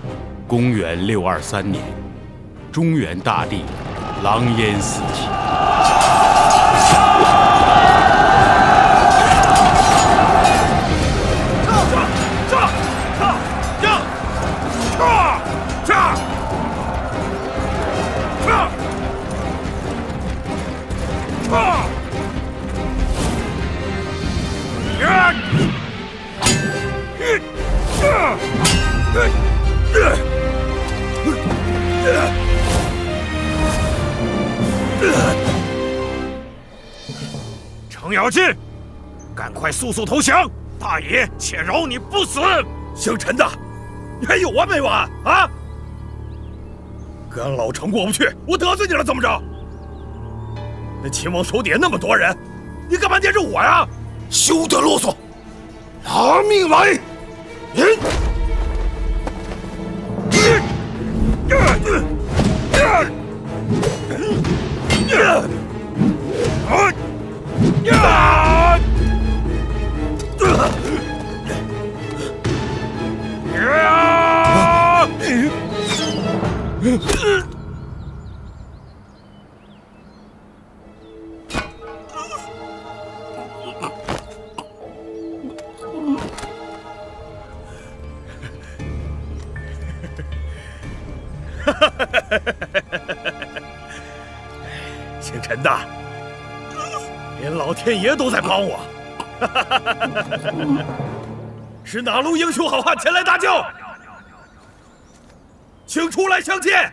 公元623年，中原大地狼烟四起。 程咬金，赶快速速投降！大爷且饶你不死！ 姓陈的，你还有完没完啊？跟老程过不去，我得罪你了怎么着？那秦王手底下那么多人，你干嘛黏着我呀？ 休得啰嗦，拿命来！ 姓陈的，连老天爷都在帮我。是哪路英雄好汉前来搭救？请出来相见。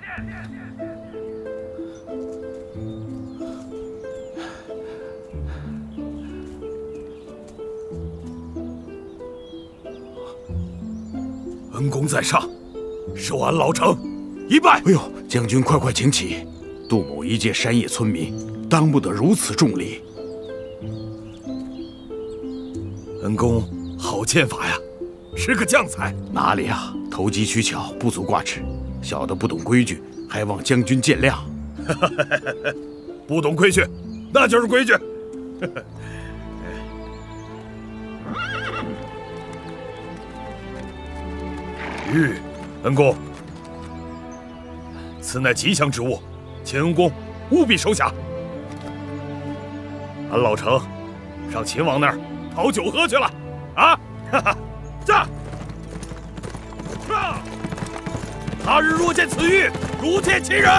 恩公在上，是俺老程，一拜。 哎呦，将军快请起！杜某一介山野村民，当不得如此重礼。 恩公好剑法呀，是个将才。 哪里啊，投机取巧，不足挂齿。小的不懂规矩，还望将军见谅。 不懂规矩，那就是规矩。恩公，此乃吉祥之物，请恩公务必收下。俺老程上秦王那儿讨酒喝去了，啊！哈哈，驾！他日若见此玉，如见其人。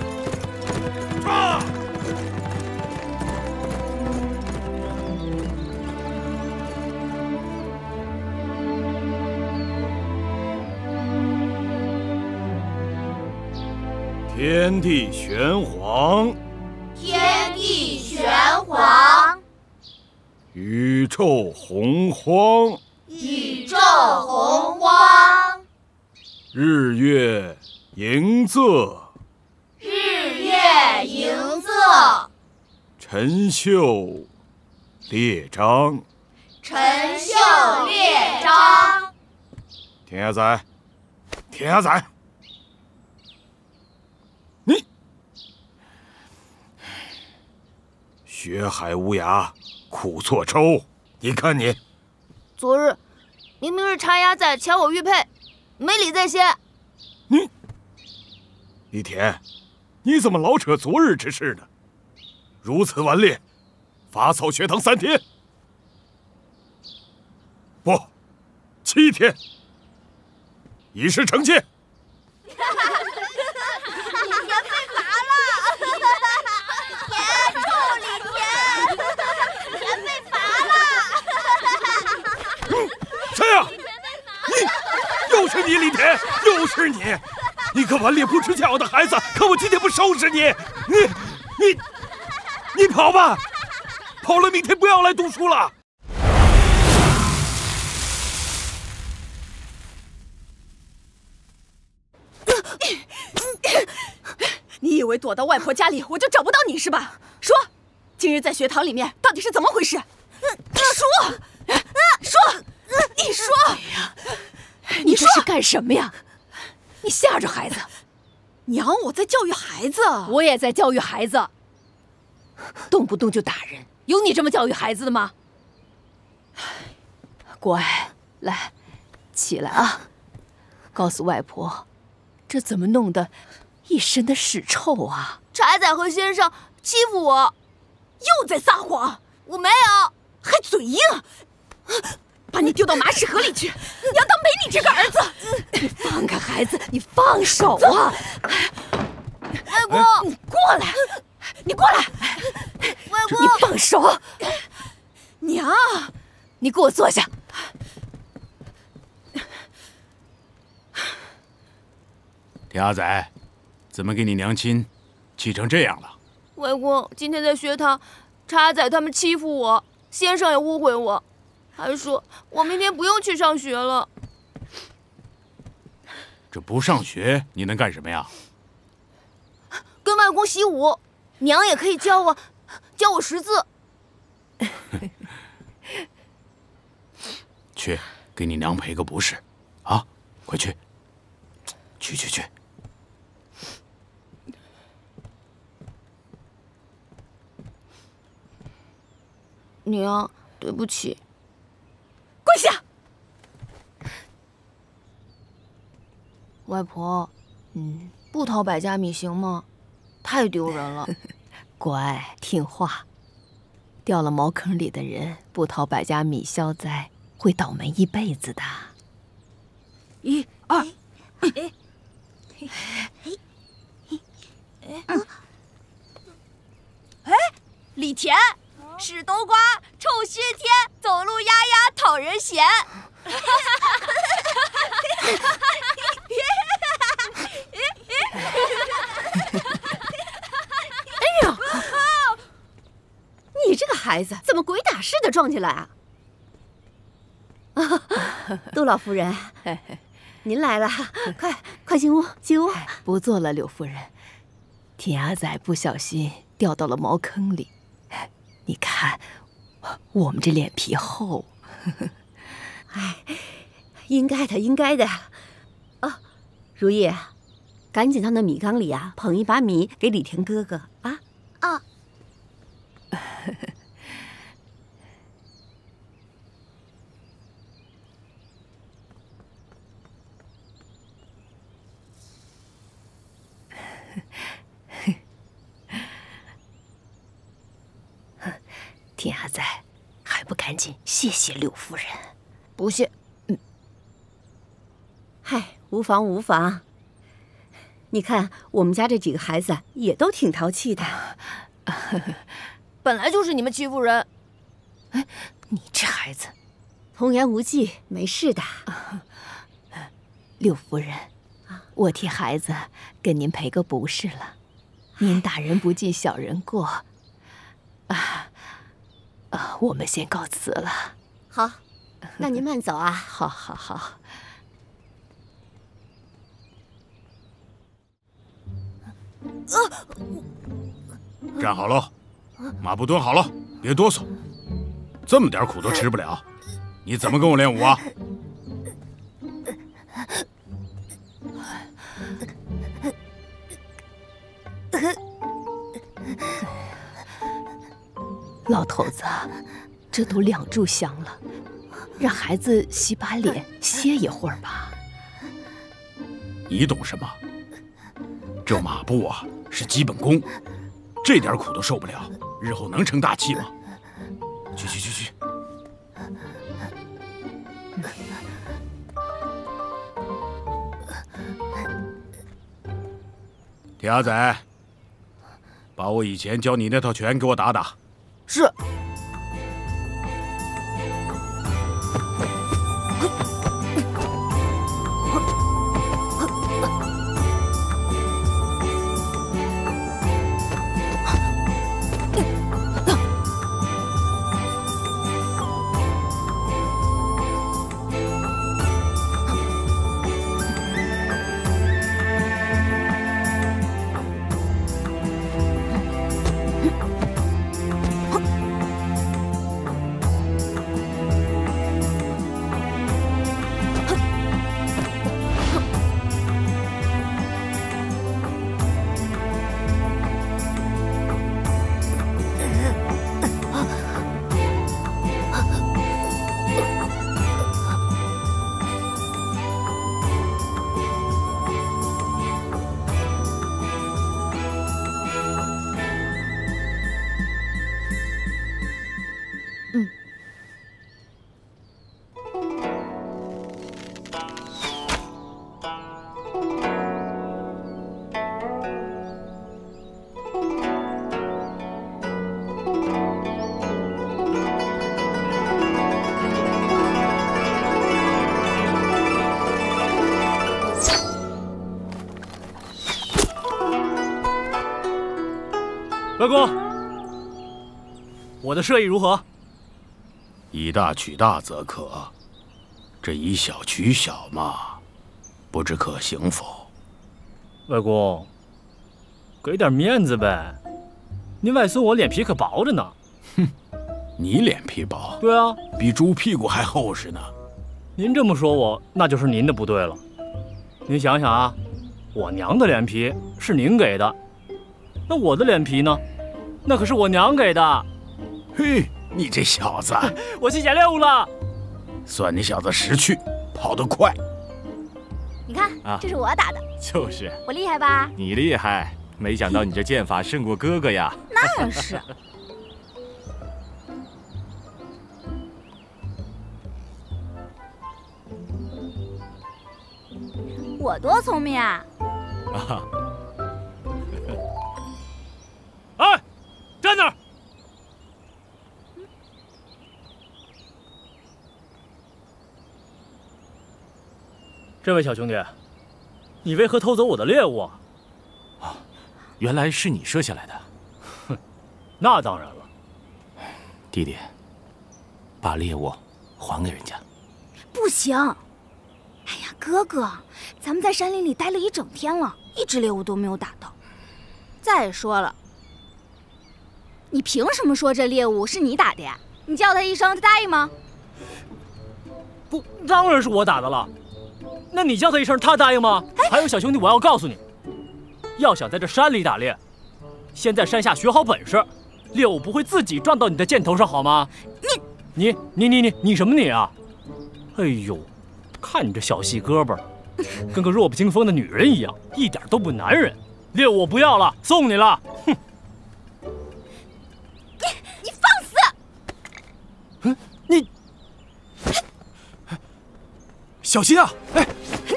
天地玄黄， 天地玄黄， 宇宙洪荒， 宇宙洪荒， 日月盈仄， 日月盈仄， 辰宿列张， 辰宿列张。 田下宰，田下宰。你学海无涯，苦作舟。你看你， 昨日明明是茶牙仔抢我玉佩，没理在先。 李田，你怎么老扯昨日之事呢？如此顽劣，罚扫学堂3天，不，7天，以示惩戒。又是你，李田，又是你！你个顽劣不知教的孩子，看我今天不收拾你！你跑吧，跑了明天不要来读书了。 你以为躲到外婆家里我就找不到你是吧？说，今日在学堂里面到底是怎么回事？说，你说！哎呀！ 你这是干什么呀？你吓着孩子！ 娘，我在教育孩子。 我也在教育孩子。动不动就打人，有你这么教育孩子的吗？乖，来，起来啊！ 告诉外婆，这怎么弄得一身的屎臭啊？ 柴仔和先生欺负我，又在撒谎。我没有，还嘴硬，把你丢到马屎河里去！你要当没你这个儿子！ 你放开孩子，你放手啊！ 外公， 你过来，你过来！ 外公， 你放手！ 娘， 你给我坐下。 田阿仔，怎么给你娘亲气成这样了？ 外公，今天在学堂，茶仔他们欺负我，先生也误会我，还说我明天不用去上学了。 这不上学你能干什么呀？ 跟外公习武，娘也可以教我识字。 去，给你娘赔个不是，啊，快去，去。 娘，对不起。 跪下！ 外婆，不讨百家米行吗？太丢人了。 乖，听话。掉了茅坑里的人，不讨百家米消灾，会倒霉一辈子的。1、2， 李田，屎冬瓜，臭熏天，走路丫丫讨人嫌。 哎呀，你这个孩子怎么鬼打似的撞进来啊？ 杜老夫人，您来了，快进屋，进屋。 不坐了，柳夫人。田阿仔不小心掉到了茅坑里，你看，我们这脸皮厚。 哎，应该的，应该的。啊，如意，赶紧到那米缸里啊，捧一把米给李田哥哥啊。 啊。 田阿仔，还不赶紧谢谢柳夫人？ 不谢。 嗨，无妨无妨。你看我们家这几个孩子也都挺淘气的。 本来就是你们欺负人。 哎，你这孩子， 童言无忌，没事的。 柳夫人，我替孩子跟您赔个不是了。您大人不计小人过。我们先告辞了。 好，那您慢走啊。 好。 站好了，马步蹲好了，别哆嗦。这么点苦都吃不了，你怎么跟我练武啊？ 老头子，这都2炷香了，让孩子洗把脸，歇一会儿吧。 你懂什么？这马步啊是基本功，这点苦都受不了，日后能成大器吗？去。田阿仔，把我以前教你那套拳给我打打。 是。 外公，我的设意如何？ 以大取大则可，这以小取小嘛，不知可行否？ 外公，给点面子呗。您外孙我脸皮可薄着呢。 哼，你脸皮薄？ 对啊， 比猪屁股还厚实呢。 您这么说我，那就是您的不对了。您想想啊，我娘的脸皮是您给的，那我的脸皮呢？那可是我娘给的。 嘿，你这小子， 我去捡猎物了。 算你小子识趣，跑得快。 你看，这是我打的。 就是。 我厉害吧？ 你厉害，没想到你这剑法胜过哥哥呀。 那是。我多聪明啊！ 啊！ 哎，站那儿！这位小兄弟，你为何偷走我的猎物啊？ 啊，原来是你射下来的。 哼，那当然了。 弟弟，把猎物还给人家。 不行。哎呀，哥哥，咱们在山林里待了一整天了，一只猎物都没有打到。再说了，你凭什么说这猎物是你打的呀？你叫他一声，他答应吗？ 不，当然是我打的了。那你叫他一声，他答应吗？还有小兄弟，我要告诉你，要想在这山里打猎，先在山下学好本事，猎物不会自己撞到你的箭头上，好吗？你什么你啊？哎呦！看你这小细胳膊，跟个弱不禁风的女人一样，一点都不男人。猎物我不要了，送你了。哼！ 你放肆！ 你小心啊！哎！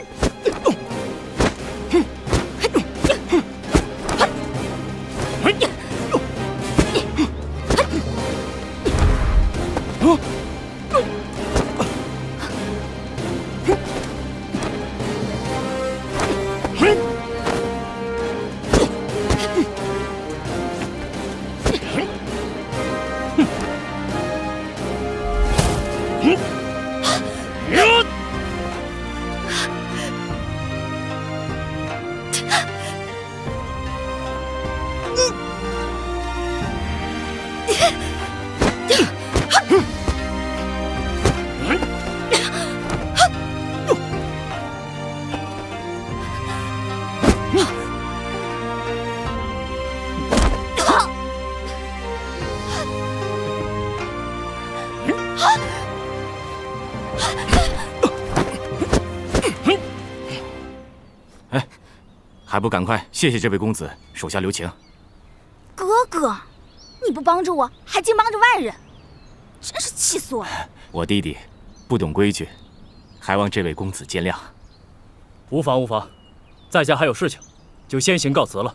还不赶快谢谢这位公子，手下留情。 哥哥，你不帮着我，还净帮着外人，真是气死我了。 我弟弟不懂规矩，还望这位公子见谅。 无妨无妨，在下还有事情，就先行告辞了。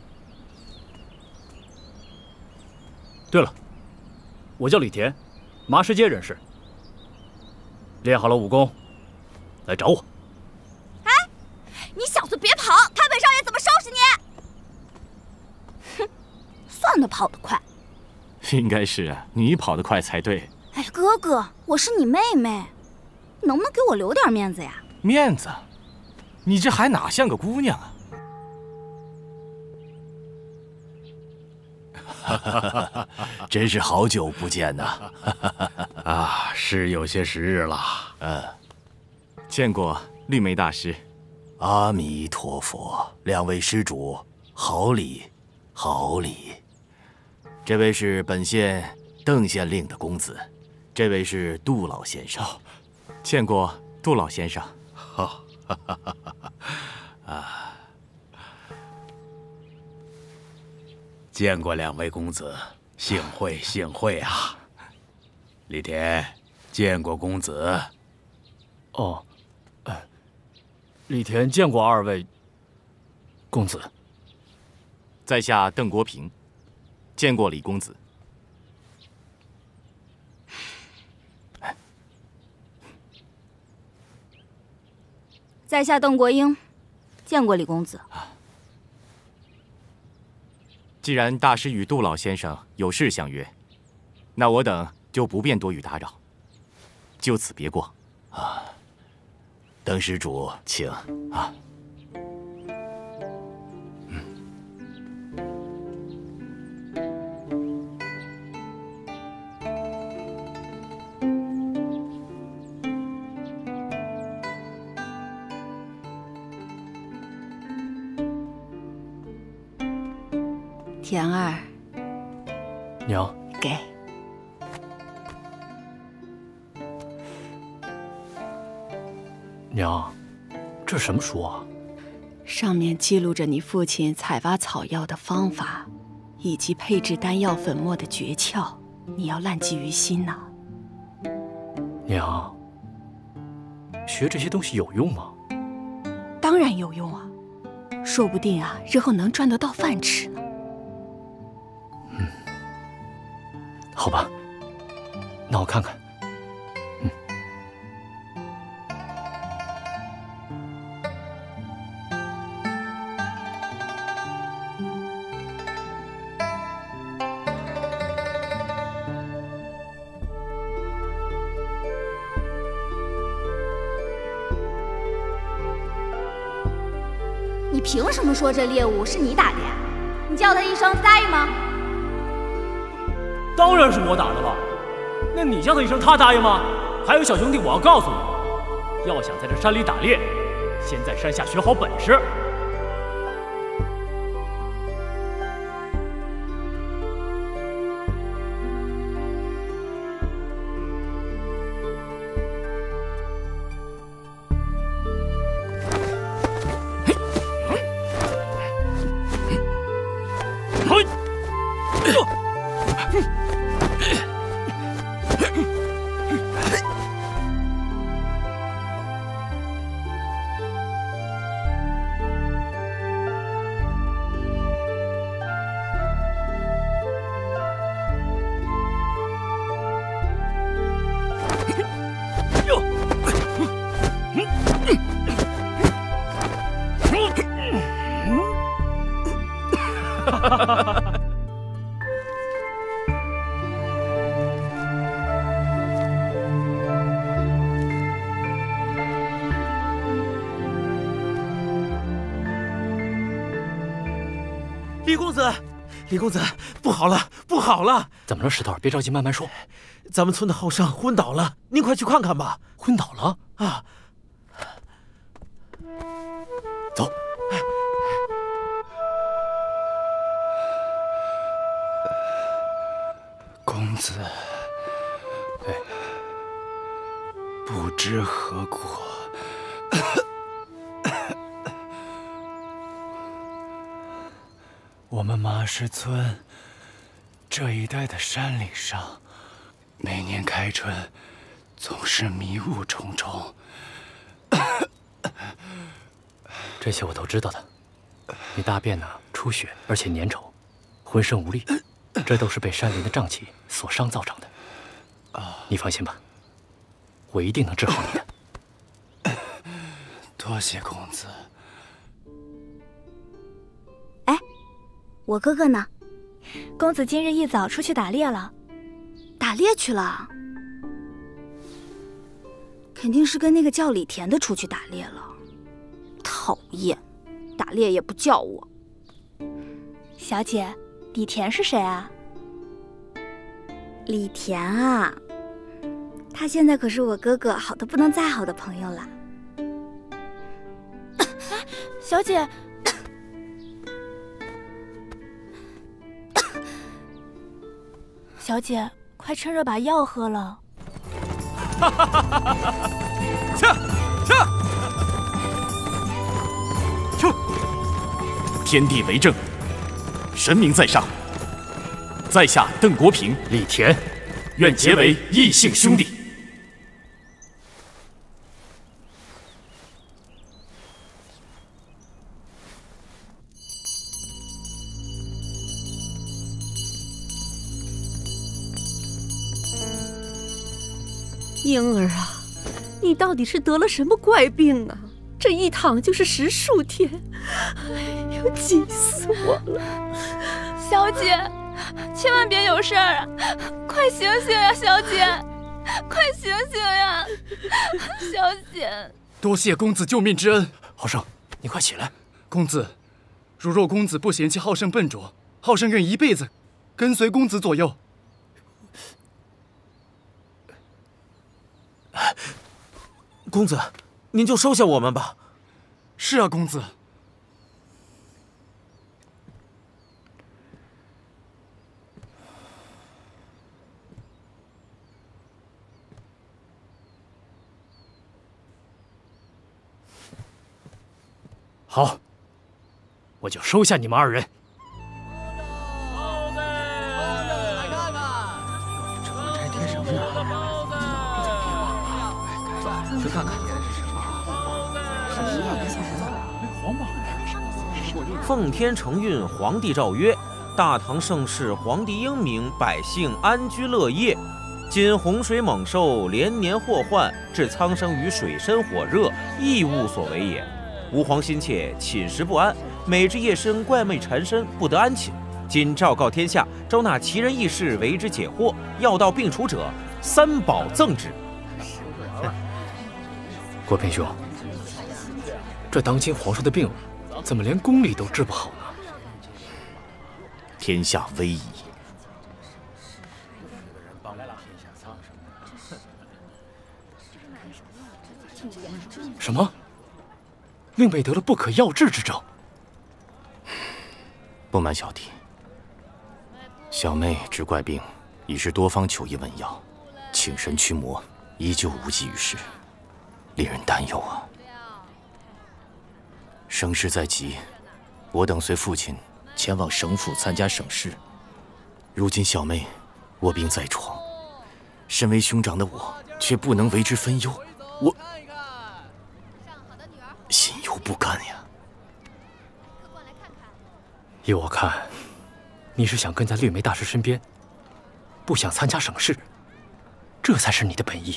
对了，我叫李田，麻石街人士，练好了武功，来找我。 哎，你小子别跑，他本少爷怎么收拾你？哼，算他跑得快。 应该是啊，你跑得快才对。 哎，哥哥，我是你妹妹，能不能给我留点面子呀？ 面子？你这还哪像个姑娘啊？真是好久不见呐！ 啊，是有些时日了。 见过绿眉大师。 阿弥陀佛，两位施主，好礼，好礼。这位是本县邓县令的公子，这位是杜老先生。 见过杜老先生。 好，啊，见过两位公子，幸会幸会啊！李田，见过公子。 哦，李田见过二位公子。 在下邓国平，见过李公子。 在下邓国英，见过李公子。 既然大师与杜老先生有事相约，那我等就不便多予打扰，就此别过。啊，邓施主，请啊。 田儿， 娘， 给。 娘，这是什么书啊？ 上面记录着你父亲采挖草药的方法，以及配制丹药粉末的诀窍，你要烂记于心呐。 娘，学这些东西有用吗？ 当然有用啊，说不定啊，日后能赚得到饭吃呢。 好吧，那我看看。 你凭什么说这猎物是你打的呀？你叫他一声答应吗？ 当然是我打的了，那你叫他一声，他答应吗？还有小兄弟，我要告诉你，要想在这山里打猎，先在山下学好本事。 李公子，李公子，不好了，不好了！ 怎么了，石头？别着急，慢慢说。 咱们村的后生昏倒了，您快去看看吧。 昏倒了啊！ 走。 公子，不知何故，我们马氏村这一带的山岭上，每年开春总是迷雾重重。 这些我都知道的。你大便呢出血，而且粘稠，浑身无力，这都是被山林的瘴气所伤造成的。你放心吧，我一定能治好你的。 多谢公子。 哎，我哥哥呢？ 公子今日一早出去打猎了。 打猎去了？肯定是跟那个叫李田的出去打猎了。讨厌，打猎也不叫我。 小姐，李田是谁啊？ 李田啊，他现在可是我哥哥好的不能再好的朋友了。 小姐，小姐，快趁热把药喝了。 天地为证，神明在上，在下邓国平、 李田， 愿结为异姓兄弟。 婴儿啊，你到底是得了什么怪病啊？这一躺就是10数天，哎呦，急死我了！ 小姐，千万别有事儿啊！快醒醒呀，小姐，快醒醒呀，小姐！ 多谢公子救命之恩。 浩生，你快起来。 公子，如若公子不嫌弃浩生笨拙，浩生愿一辈子跟随公子左右。 公子，您就收下我们吧。 是啊，公子。 好，我就收下你们2人。 这贴什么呢？去看看。 奉天承运，皇帝诏曰：大唐盛世，皇帝英明，百姓安居乐业。今洪水猛兽，连年祸患，致苍生于水深火热，异物所为也。吾皇心切，寝食不安，每至夜深，怪魅缠身，不得安寝。今昭告天下，招纳奇人异士为之解惑，药到病除者，3宝赠之。 国平兄，这当今皇上的病，怎么连宫里都治不好呢？ 天下危矣！ 什么？令妹得了不可药治之症？ 不瞒小弟，小妹治怪病，已是多方求医问药，请神驱魔，依旧无济于事，令人担忧啊！省事在即，我等随父亲前往省府参加省试。如今小妹卧病在床，身为兄长的我却不能为之分忧，我心有不甘呀。 依我看，你是想跟在绿梅大师身边，不想参加省试，这才是你的本意。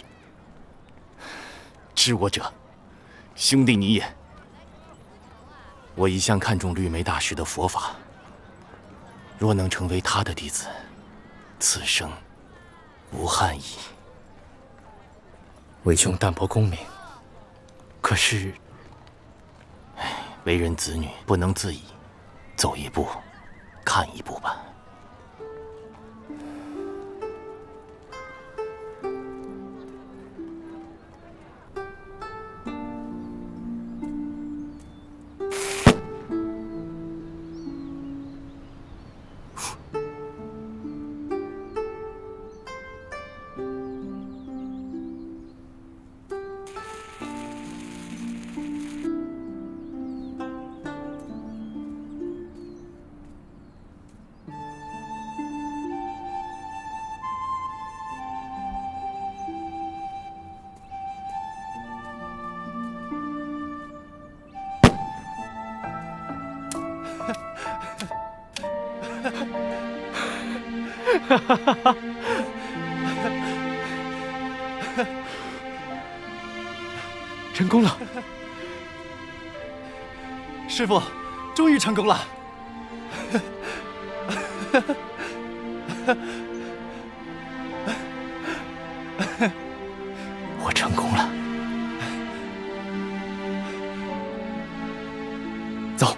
知我者，兄弟你也。我一向看重绿梅大师的佛法，若能成为他的弟子，此生无憾矣。 为兄淡泊功名，可是， 为人子女不能自已，走一步，看一步吧。 成功了！ 师傅，终于成功了！ 我成功了。走。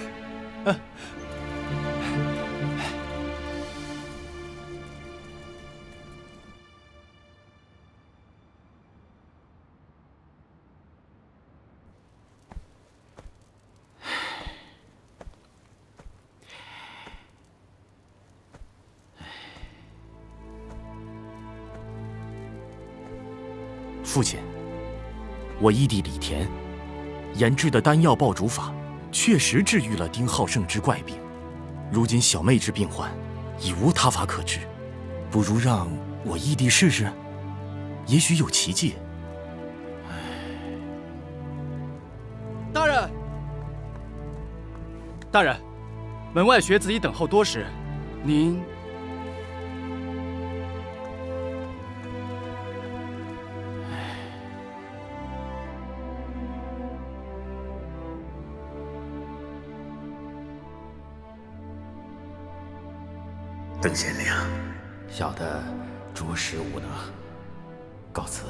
父亲，我义弟李田研制的丹药爆竹法，确实治愈了丁浩胜之怪病。如今小妹之病患，已无他法可治，不如让我义弟试试，也许有奇迹。 大人，大人，门外学子已等候多时，您。 邓县令， 小的着实无能，告辞。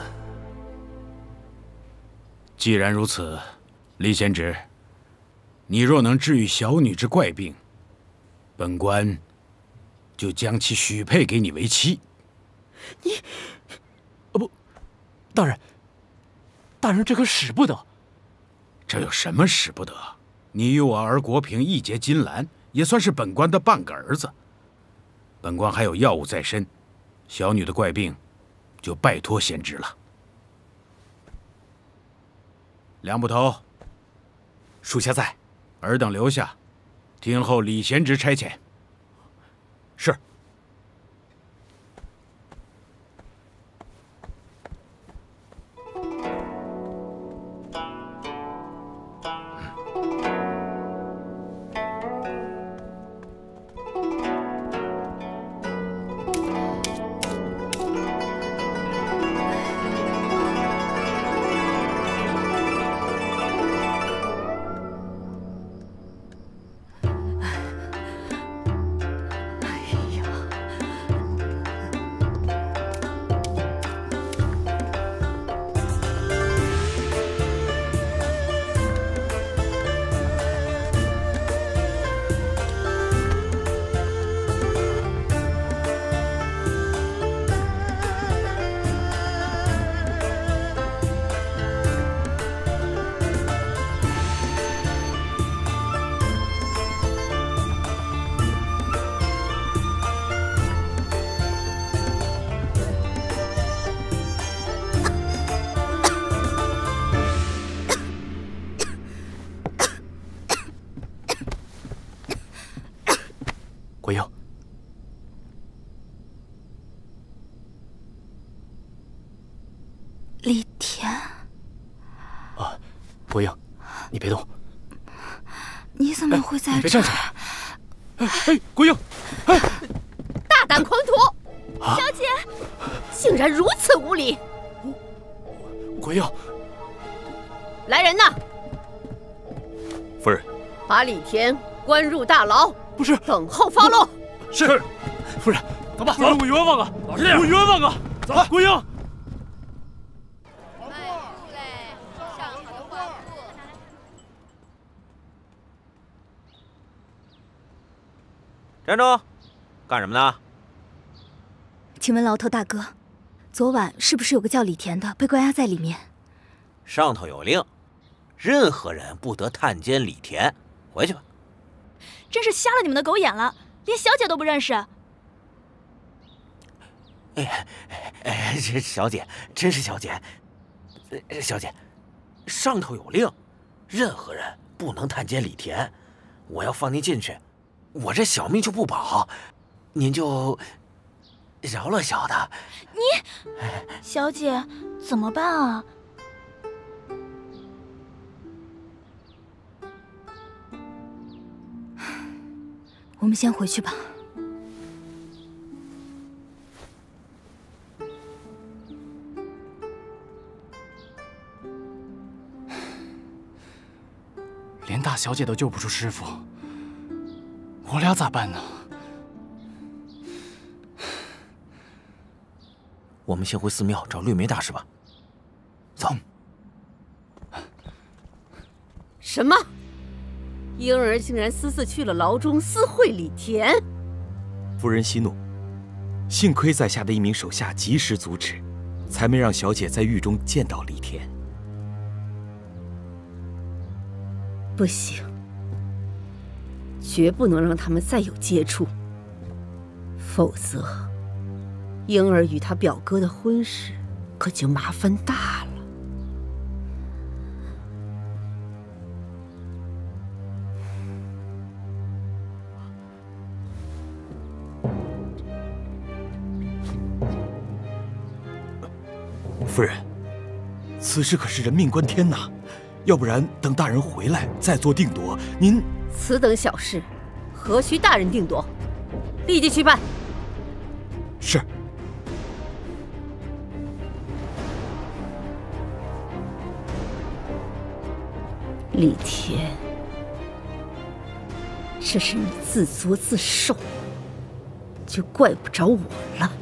既然如此，李贤侄，你若能治愈小女之怪病，本官就将其许配给你为妻。 你，不，大人，大人这可使不得。 这有什么使不得？你与我儿国平义结金兰，也算是本官的半个儿子。本官还有要务在身，小女的怪病，就拜托贤侄了。梁捕头， 属下在。 尔等留下，听候李贤侄差遣。 是。 国英， 李田。 啊，国英，你别动。 你怎么会在这儿？ 你别站起来！哎，国英，哎， 大胆狂徒！ 啊， 小姐，竟然如此无礼！ 国英， 来人呐！ 夫人， 把李田关入大牢。 不是， 等候发落。 是，夫人， 走吧，我冤枉啊！ 老实点， 我冤枉啊！ 走， 国英。 站住！干什么呢？ 请问牢头大哥，昨晚是不是有个叫李田的被关押在里面？ 上头有令，任何人不得探监李田。回去吧。 真是瞎了你们的狗眼了，连小姐都不认识。 这小姐真是小姐。小姐，上头有令，任何人不能探监李田。我要放您进去，我这小命就不保，您就饶了小的。 你，小姐怎么办啊？ 我们先回去吧。 连大小姐都救不出师傅，我俩咋办呢？ 我们先回寺庙找绿梅大师吧。走。 什么？婴儿竟然私自去了牢中私会李田？ 夫人息怒，幸亏在下的一名手下及时阻止，才没让小姐在狱中见到李田。 不行，绝不能让他们再有接触，否则婴儿与他表哥的婚事可就麻烦大了。 夫人，此事可是人命关天呐！要不然等大人回来再做定夺。您此等小事，何须大人定夺？立即去办。 是。 李田，这是你自作自受， 就怪不着我了。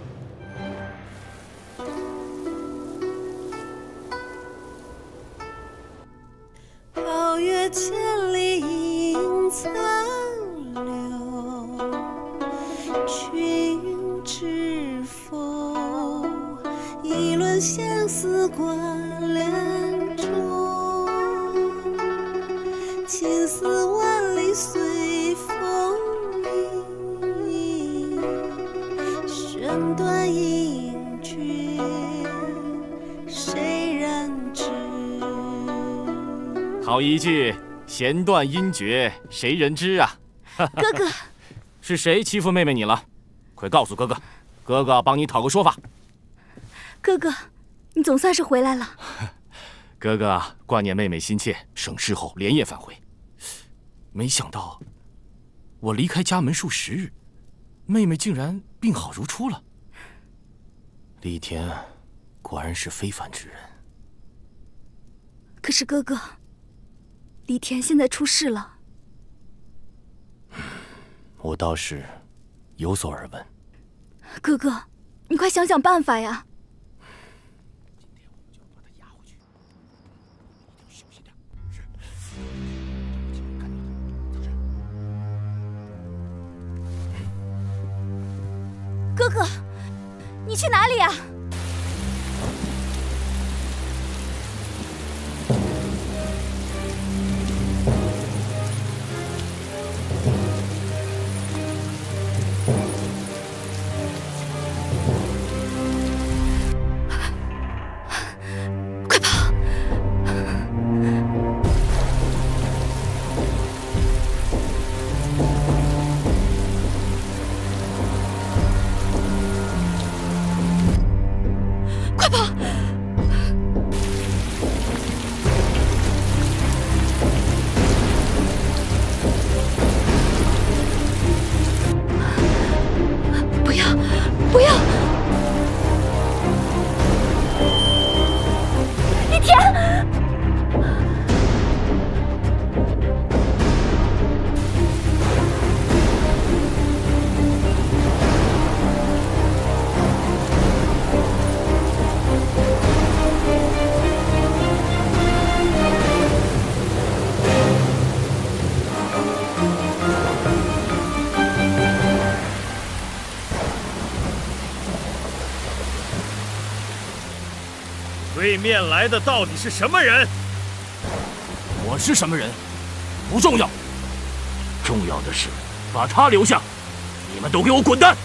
皓月千里映残留，君知否？一轮相思挂两中，情丝万里随风移，弦断音绝，谁人知？ 好一句“弦断音绝，谁人知”啊！ 哥哥， 是谁欺负妹妹你了？快告诉哥哥，哥哥帮你讨个说法。 哥哥，你总算是回来了。 哥哥挂念妹妹心切，省事后连夜返回。没想到，我离开家门数10日，妹妹竟然病好如初了。李田果然是非凡之人。 可是哥哥，李田现在出事了。 我倒是有所耳闻。 哥哥，你快想想办法呀！哥哥，你去哪里呀？快跑！快跑！不要，不要！李田！ 对面来的到底是什么人？ 我是什么人，不重要，重要的是把他留下。你们都给我滚蛋！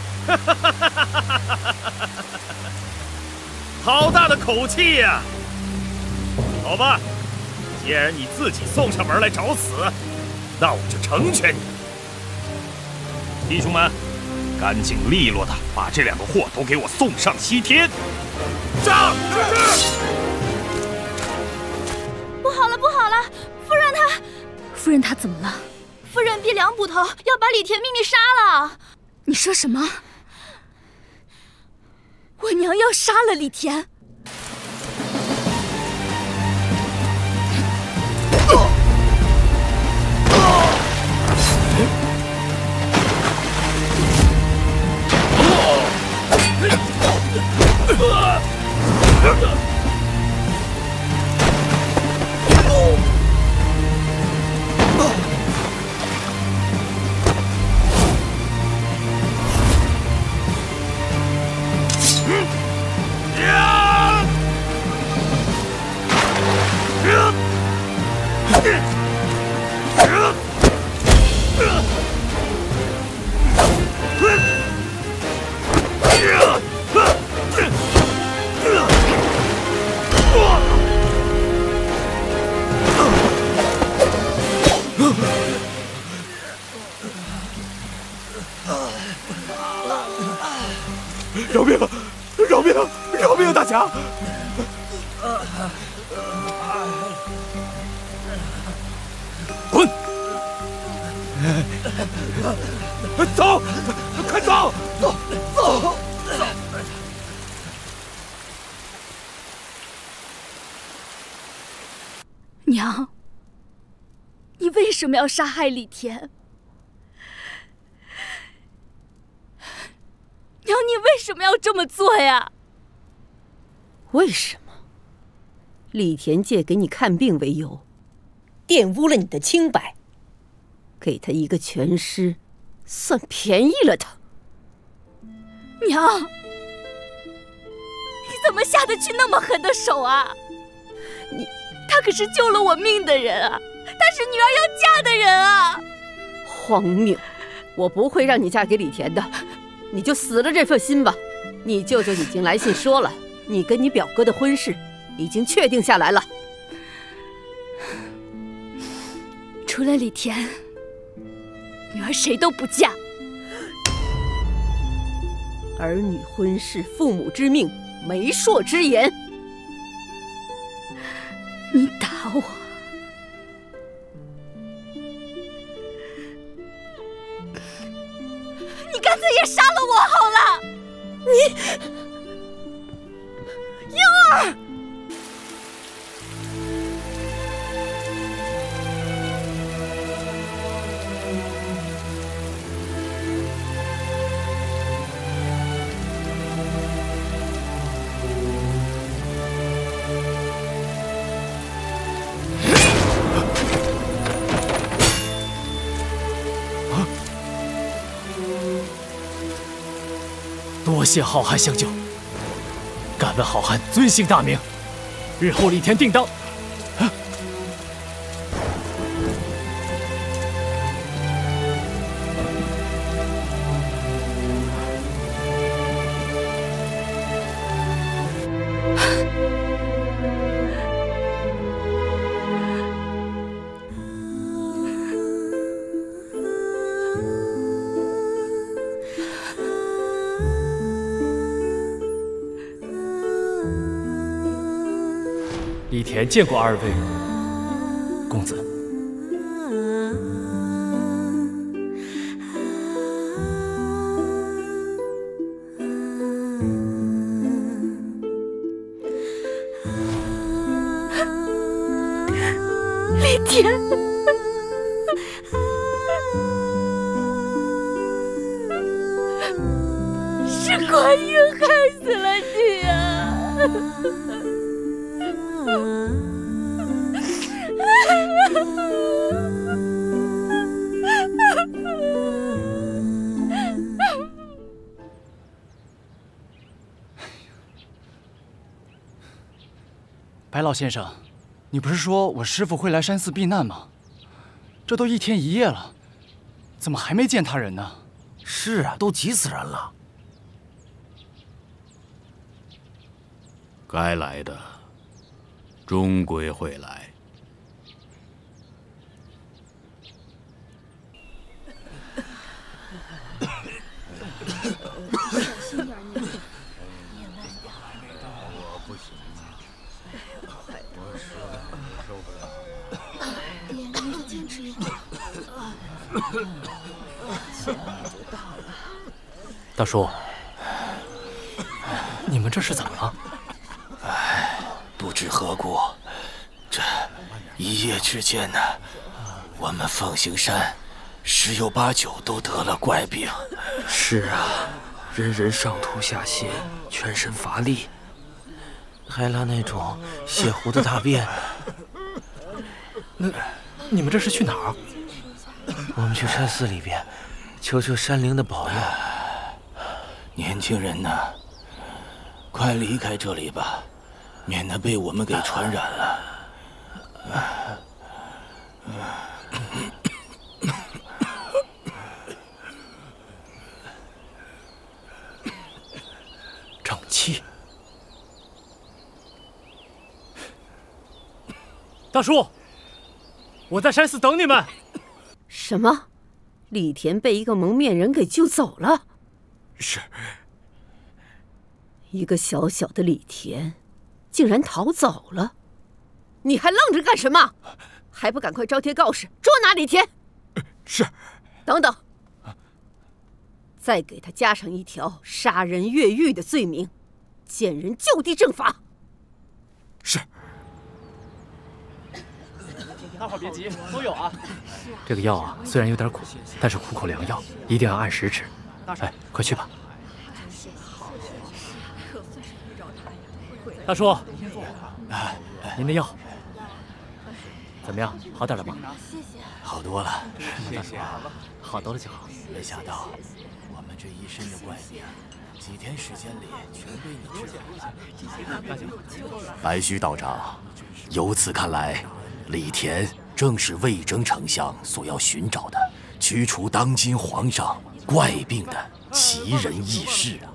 好大的口气呀！好吧，既然你自己送上门来找死，那我就成全你。弟兄们，干净利落的把这2个货都给我送上西天！上！ 不好了，不好了！夫人她怎么了？夫人逼梁捕头要把李田秘密杀了。你说什么？我娘要杀了李田？ 饶命！饶命！饶命！大侠！ 滚！走！快走！走！走！ 娘，你为什么要杀害李田？ 你为什么要这么做呀？ 为什么？李田借给你看病为由，玷污了你的清白，给他一个全尸，算便宜了他。 娘，你怎么下得去那么狠的手啊？他可是救了我命的人啊，他是女儿要嫁的人啊！ 荒谬！我不会让你嫁给李田的，你就死了这份心吧。你舅舅已经来信说了，你跟你表哥的婚事已经确定下来了。 除了李田，女儿谁都不嫁。 儿女婚事，父母之命，媒妁之言。 你打我，你干脆也杀了我好了！婴儿。 多谢好汉相救，敢问好汉尊姓大名？日后李田定当。李田见过二位公子。 李田，是观音害死了你啊！ 白老先生，你不是说我师父会来山寺避难吗？这都1天1夜了，怎么还没见他人呢？ 是啊，都急死人了。 该来的，终归会来。 大叔，你们这是怎么了？ 不知何故，这1夜之间呢，我们凤行山10有8九都得了怪病。 是啊，人人上吐下泻，全身乏力， 还拉那种血糊的大便。 那你们这是去哪儿？ 我们去山寺里边，求求山灵的保佑。 年轻人呐，快离开这里吧，免得被我们给传染了。 正气。大叔，我在山寺等你们。 什么？李田被一个蒙面人给救走了？ 是。 一个小小的李田，竟然逃走了！你还愣着干什么？还不赶快招贴告示，捉拿李田！ 是。 等等，再给他加上一条杀人越狱的罪名，见人就地正法。 是。 大伙别急，都有啊。这个药啊，虽然有点苦，但是苦口良药，一定要按时吃。哎，快去吧。 大叔，您的药怎么样？好点了吗？ 好多了， 谢谢。好多了就好。 没想到我们这一身的怪病，几天时间里全被你治好。白须道长，由此看来，李田正是魏征丞相所要寻找的驱除当今皇上怪病的奇人异士啊！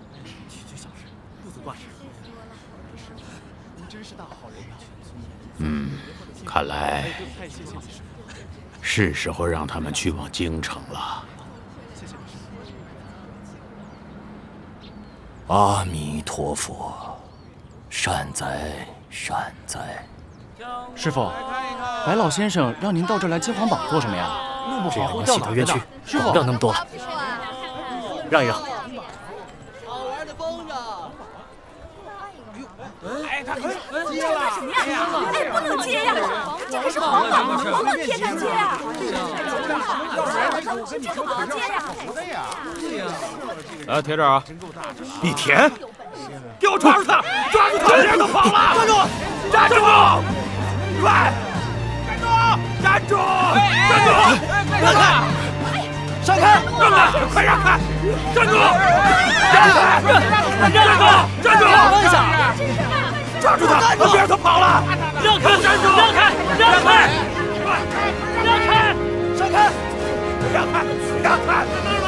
看来是时候让他们去往京城了。 阿弥陀佛，善哉善哉。 师傅，白老先生让您到这儿来金皇榜做什么呀？ 弄不好会洗头冤屈，管不了那么多了。 让一让。 哎，他接了什么呀？哎，不能接呀！这可是皇榜，不能贴上接呀！不能接呀！ 来，贴这儿啊！ 李田，给我抓住他！抓住他！人都跑了！站住！站住！喂！站住！站住！让开！闪开！让开！快让开！站住！站住！站住！站住！ 慢下！ 抓住他！别让他跑了！ 让开！ 站住！ 让开！让开！ 让开！闪开！让开！让开！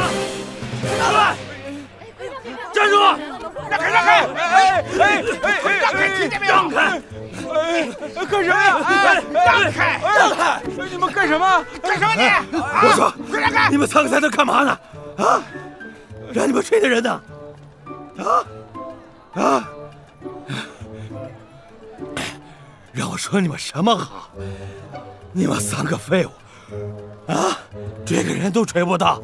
站住！让开！让开！让开！让开！ 干什么呀？ 让开！让开！ 你们干什么？ 干什么你？我说，你们三个在这干嘛呢？啊！让你们睡的人呢？啊！让我说你们什么好？你们三个废物！啊！这个人都追不到。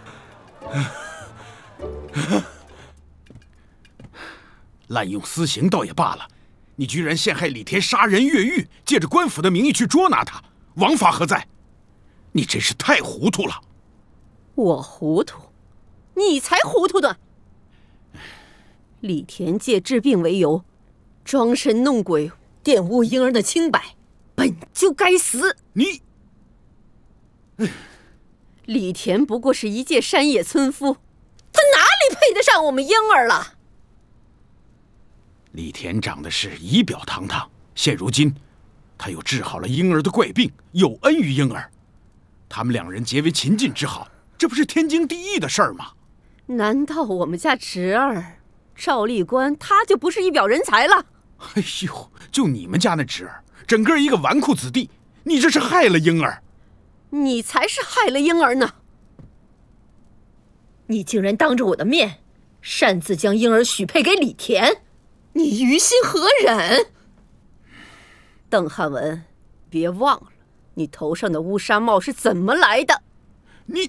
滥用私刑倒也罢了，你居然陷害李田杀人越狱，借着官府的名义去捉拿他，王法何在？你真是太糊涂了。 我糊涂，你才糊涂呢！李田借治病为由，装神弄鬼，玷污婴儿的清白，本就该死。 你， 李田不过是一介山野村夫，他哪里配得上我们婴儿了？ 李田长得是仪表堂堂，现如今，他又治好了婴儿的怪病，有恩于婴儿，他们两人结为秦晋之好，这不是天经地义的事儿吗？ 难道我们家侄儿赵立官他就不是一表人才了？ 哎呦，就你们家那侄儿，整个一个纨绔子弟，你这是害了婴儿。 你才是害了婴儿呢！你竟然当着我的面，擅自将婴儿许配给李田，你于心何忍？邓汉文，别忘了，你头上的乌纱帽是怎么来的？ 你，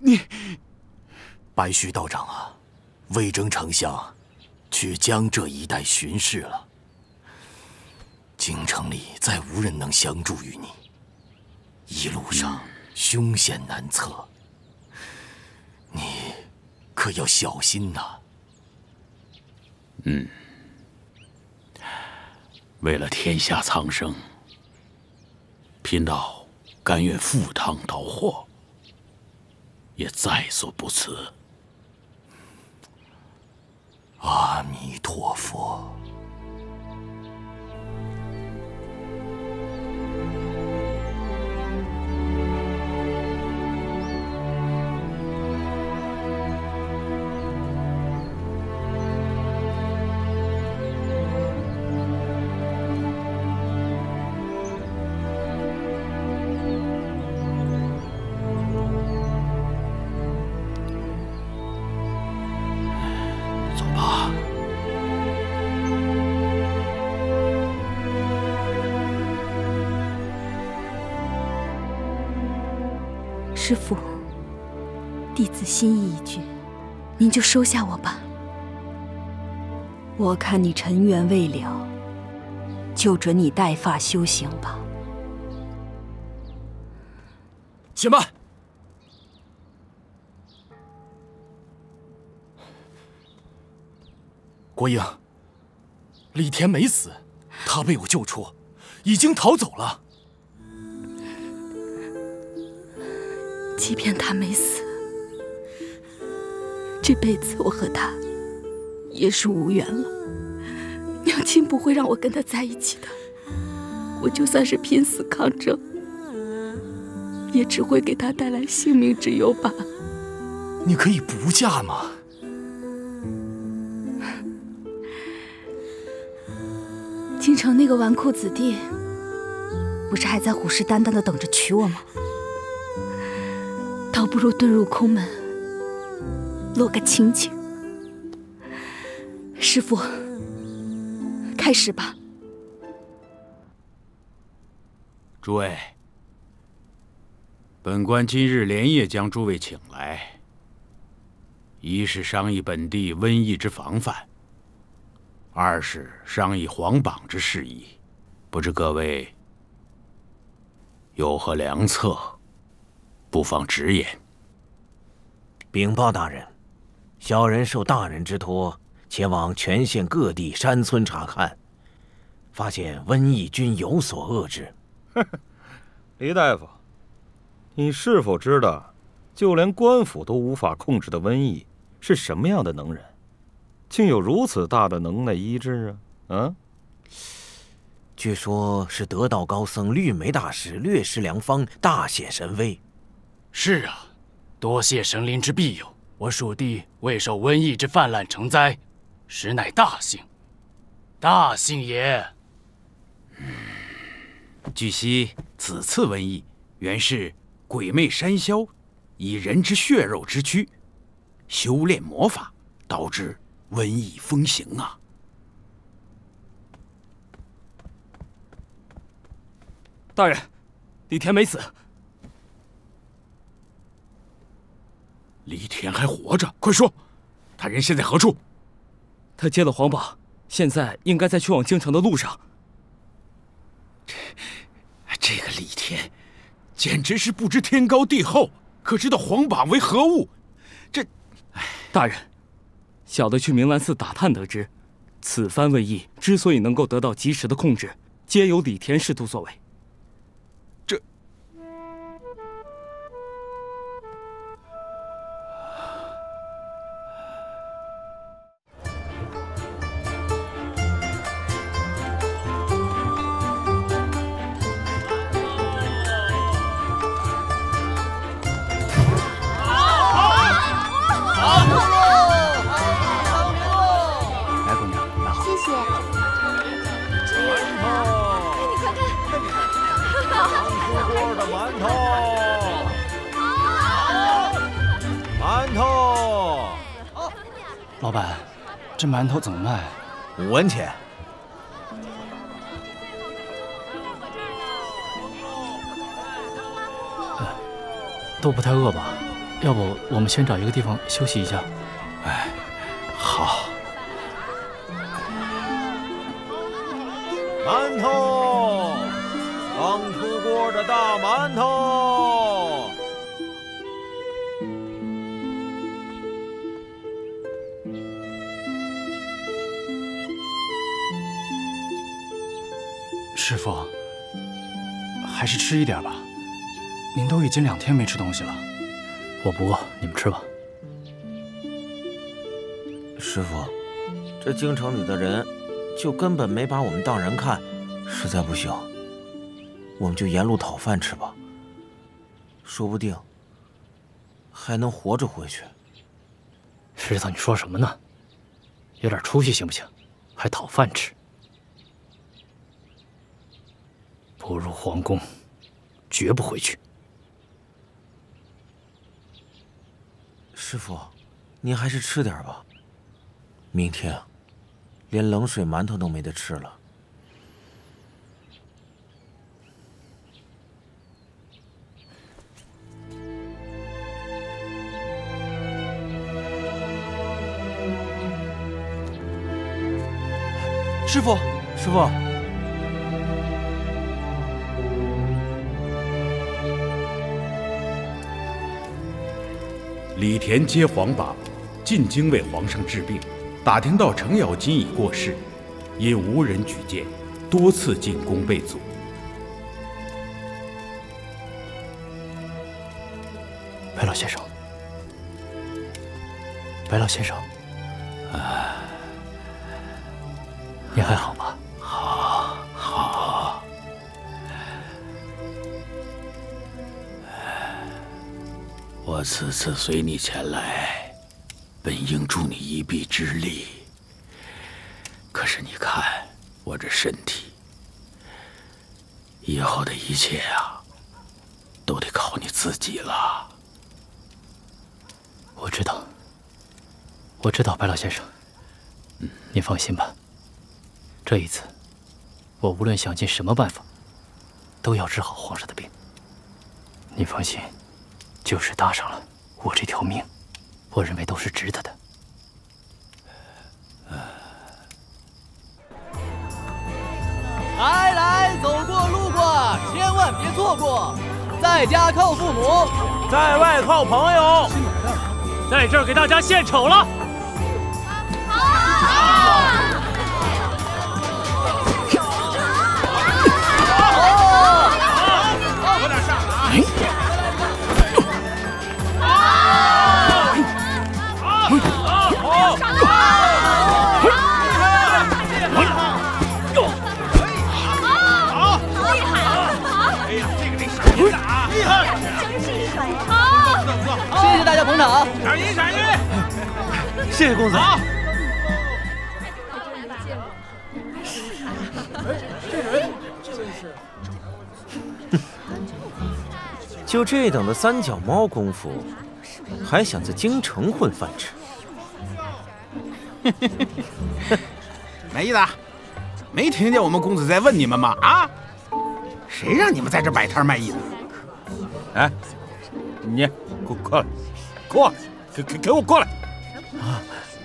白须道长啊，魏征丞相去江浙一带巡视了，京城里再无人能相助于你，一路上凶险难测，你可要小心呐。 为了天下苍生，贫道甘愿赴汤蹈火，也在所不辞。 阿弥陀佛。 走吧。 师父，弟子心意已决，您就收下我吧。我看你尘缘未了，就准你带发修行吧。 且慢！ 国英， 李田没死，他被我救出，已经逃走了。 即便他没死，这辈子我和他也是无缘了。娘亲不会让我跟他在一起的。我就算是拼死抗争，也只会给他带来性命之忧罢了。 你可以不嫁吗？ 京城那个纨绔子弟，不是还在虎视眈眈地等着娶我吗？倒不如遁入空门，落个清净。师父，开始吧。 诸位，本官今日连夜将诸位请来，一是商议本地瘟疫之防范，二是商议皇榜之事宜。不知各位有何良策，不妨直言。 禀报大人，小人受大人之托，前往全县各地山村查看，发现瘟疫均有所遏制。 黎大夫，你是否知道，就连官府都无法控制的瘟疫是什么样的能人，竟有如此大的能耐医治啊？ 据说是得道高僧绿眉大师略施良方，大显神威。 是啊，多谢神灵之庇佑，我属地未受瘟疫之泛滥成灾，实乃大幸，大幸也。 据悉，此次瘟疫原是鬼魅山魈以人之血肉之躯修炼魔法，导致瘟疫风行啊！ 大人，李田没死。 李田还活着，快说，他人现在何处？ 他接了皇榜，现在应该在去往京城的路上。 这个李田，简直是不知天高地厚，可知道皇榜为何物？ 大人，小的去明兰寺打探得知，此番瘟疫之所以能够得到及时的控制，皆由李田师徒所为。老板，这馒头怎么卖？5 文钱。 都不太饿吧？要不我们先找一个地方休息一下？ 哎，好。 馒头，刚出锅的大馒头。 师傅，还是吃一点吧。您都已经2天没吃东西了。我不饿，你们吃吧。 师傅，这京城里的人就根本没把我们当人看，实在不行，我们就沿路讨饭吃吧，说不定还能活着回去。 石头，你说什么呢？有点出息行不行？还讨饭吃？不入皇宫，绝不回去。 师傅，您还是吃点吧。明天连冷水馒头都没得吃了。 师傅， 师傅。 李田接皇榜，进京为皇上治病，打听到程咬金已过世， 因无人举荐，多次进宫被阻。 白老先生，白老先生，你还好吧？ 好。我此次随你前来，本应助你一臂之力。可是你看我这身体，以后的一切啊，都得靠你自己了。 我知道，白老先生，您放心吧。这一次，我无论想尽什么办法，都要治好皇上的病。您放心，就是搭上了我这条命，我认为都是值得的。 来，走过路过，千万别错过。在家靠父母， 在外靠朋友，在这儿给大家献丑了。 有点上啊！ 厉害！真是帅！好，谢谢大家捧场。 闪一！ 谢谢公子。好。 就这等的三脚猫功夫，还想在京城混饭吃？ 没意思，没听见我们公子在问你们吗？啊，谁让你们在这摆摊卖艺的？ 哎，你过来，给我过来！ 啊！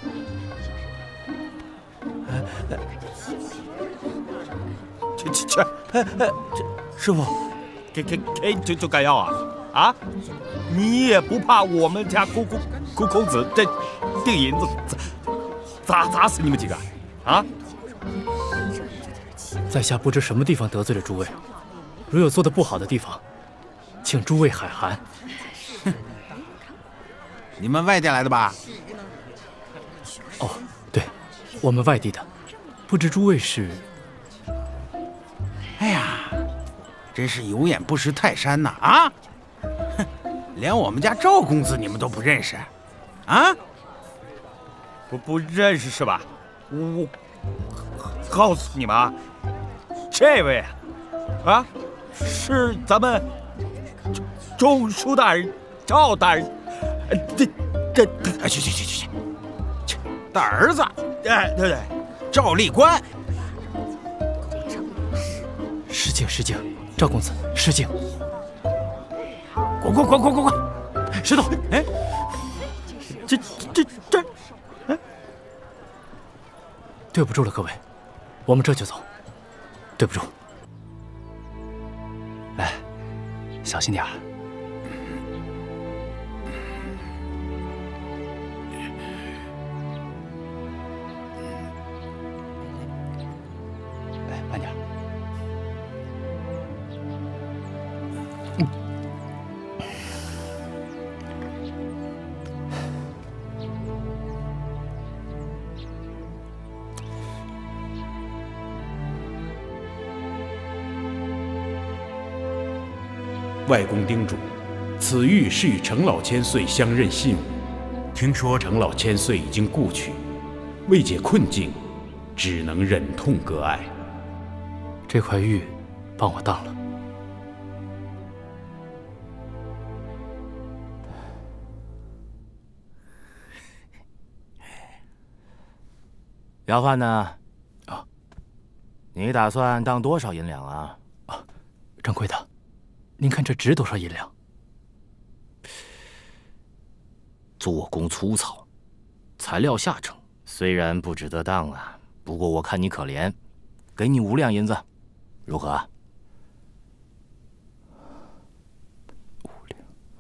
师傅， 给就该要啊！啊，你也不怕我们家公子这锭银子砸死你们几个啊？ 在下不知什么地方得罪了诸位，如有做得不好的地方，请诸位海涵。 你们外地来的吧？ 哦，对，我们外地的，不知诸位是？ 哎呀，真是有眼不识泰山呐！啊，哼，连我们家赵公子你们都不认识，啊？ 不认识是吧？我告诉你们啊，这位啊是咱们中书大人赵大人，去， 的儿子， 哎，对， 赵立官。 失敬，赵公子，失敬。 滚！石头，哎，这， 哎，对不住了，各位，我们这就走，对不住。来，小心点儿。来，慢点。 外公叮嘱，此玉是与程老千岁相认信物。听说程老千岁已经故去，为解困境，只能忍痛割爱。 这块玉，帮我当了。 要饭呢？啊，你打算当多少银两啊？ 啊，掌柜的。您看这值多少银两？ 做工粗糙，材料下乘，虽然不值得当啊，不过我看你可怜，给你5两银子，如何啊 ？5两。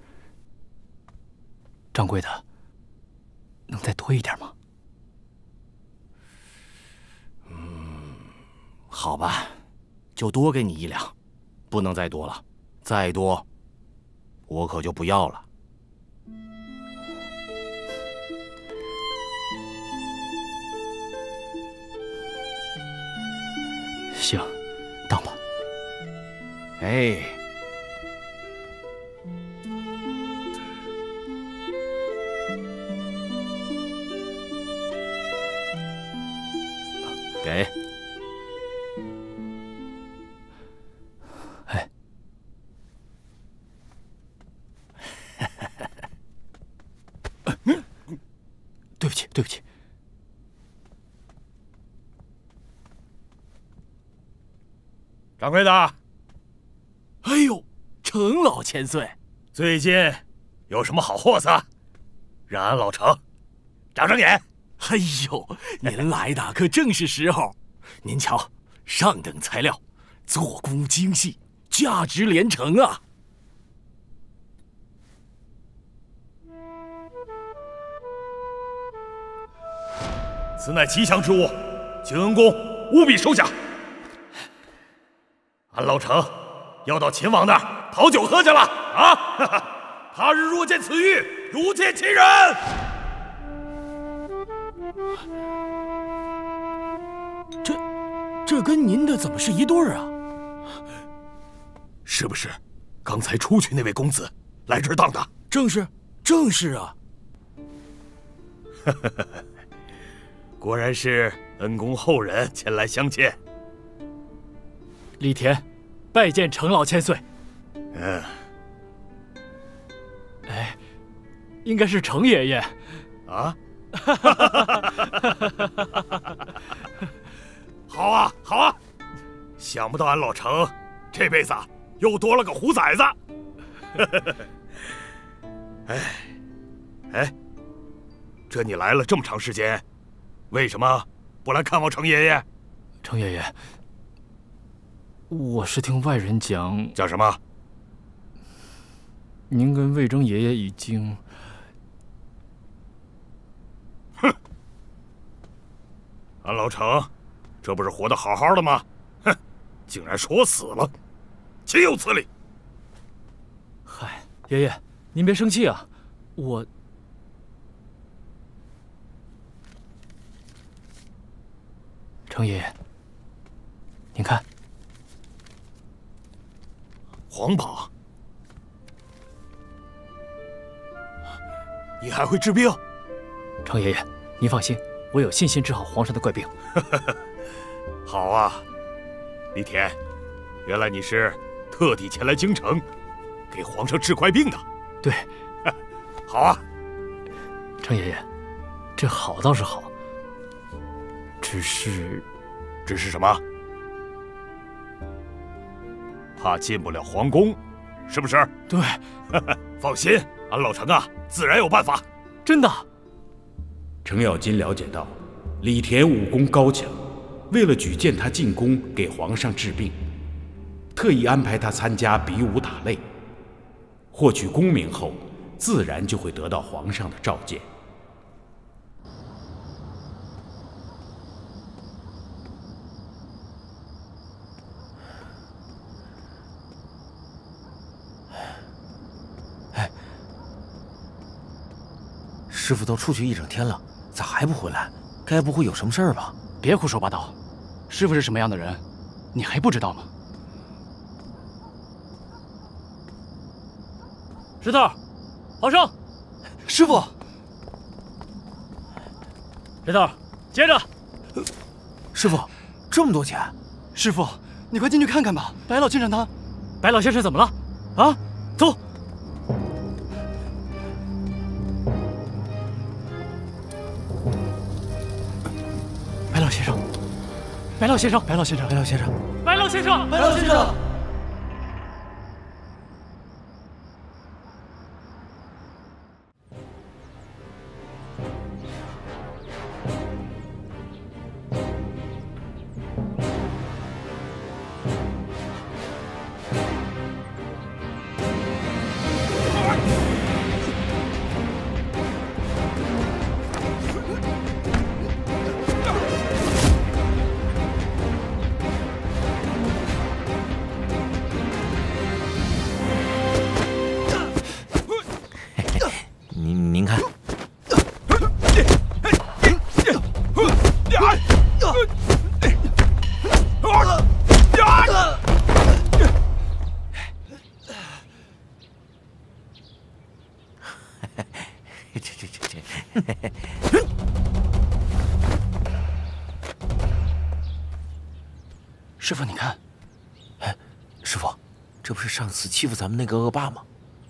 掌柜的，能再多一点吗？ 好吧，就多给你1两，不能再多了，再多，我可就不要了。 行，当吧。 哎。 给， 哎，对不起，对不起。 掌柜的， 哎呦，程老千岁， 最近有什么好货色，让俺老程长长眼。 哎呦，您来的可正是时候！您瞧，上等材料，做工精细，价值连城啊！ 此乃吉祥之物，请恩公务必收下。俺老程要到秦王那儿讨酒喝去了啊！哈哈，他日若见此玉，如见亲人。 这跟您的怎么是一对儿啊？ 是不是刚才出去那位公子来这儿当的？ 正是，正是啊！ 果然是恩公后人前来相见。 李田，拜见程老千岁。 嗯。 哎，应该是程爷爷。 啊？好啊，好啊！想不到俺老程这辈子又多了个虎崽子。哎，这你来了这么长时间，为什么不来看望程爷爷？ 程爷爷，我是听外人讲。 讲什么？ 您跟魏征爷爷已经…… 哼！俺老程。 这不是活得好好的吗？哼，竟然说死了，岂有此理！ 嗨，爷爷，您别生气啊，我……程爷爷，您看， 皇榜，你还会治病？ 程爷爷，您放心，我有信心治好皇上的怪病。 好啊，李田，原来你是特地前来京城，给皇上治怪病的。 对， 好啊， 程爷爷，这好倒是好，只是什么？怕进不了皇宫，是不是？ 对， 放心，俺老程啊，自然有办法。 真的。 程咬金了解到，李田武功高强。 为了举荐他进宫给皇上治病，特意安排他参加比武打擂。获取功名后，自然就会得到皇上的召见。 哎，师傅都出去一整天了，咋还不回来？该不会有什么事儿吧？ 别胡说八道，师傅是什么样的人，你还不知道吗？石头，皇上， 师傅， 石头，接着。 师傅，这么多钱， 师傅，你快进去看看吧。白老先生他， 白老先生怎么了？啊，走。白老先生，白老先生，白老先生，白老先生，白老先生， 白老先生。 您看。 师傅，你看，哎，师傅，这不是上次欺负咱们那个恶霸吗？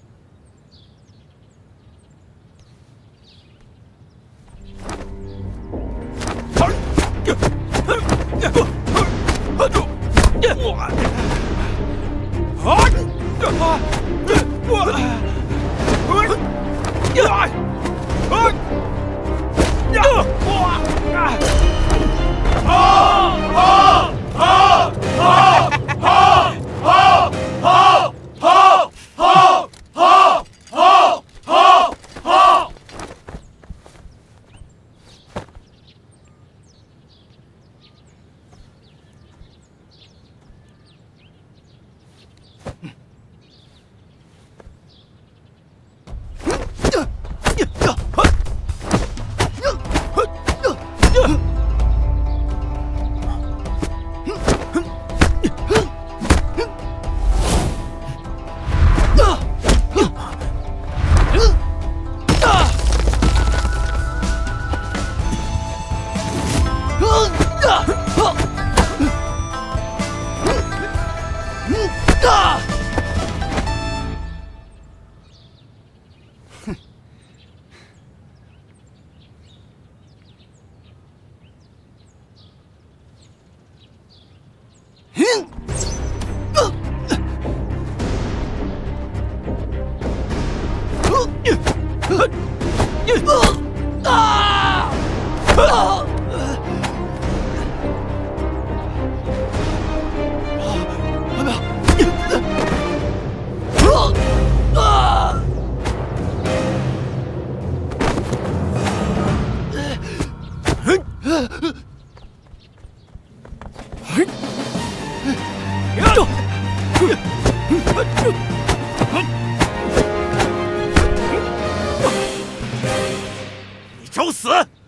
你找死！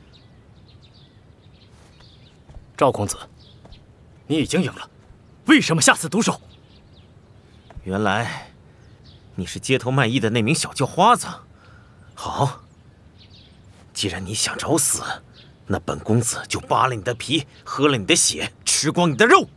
赵公子，你已经赢了，为什么下此毒手？ 原来你是街头卖艺的那名小叫花子。好，既然你想找死，那本公子就扒了你的皮，喝了你的血，吃光你的肉。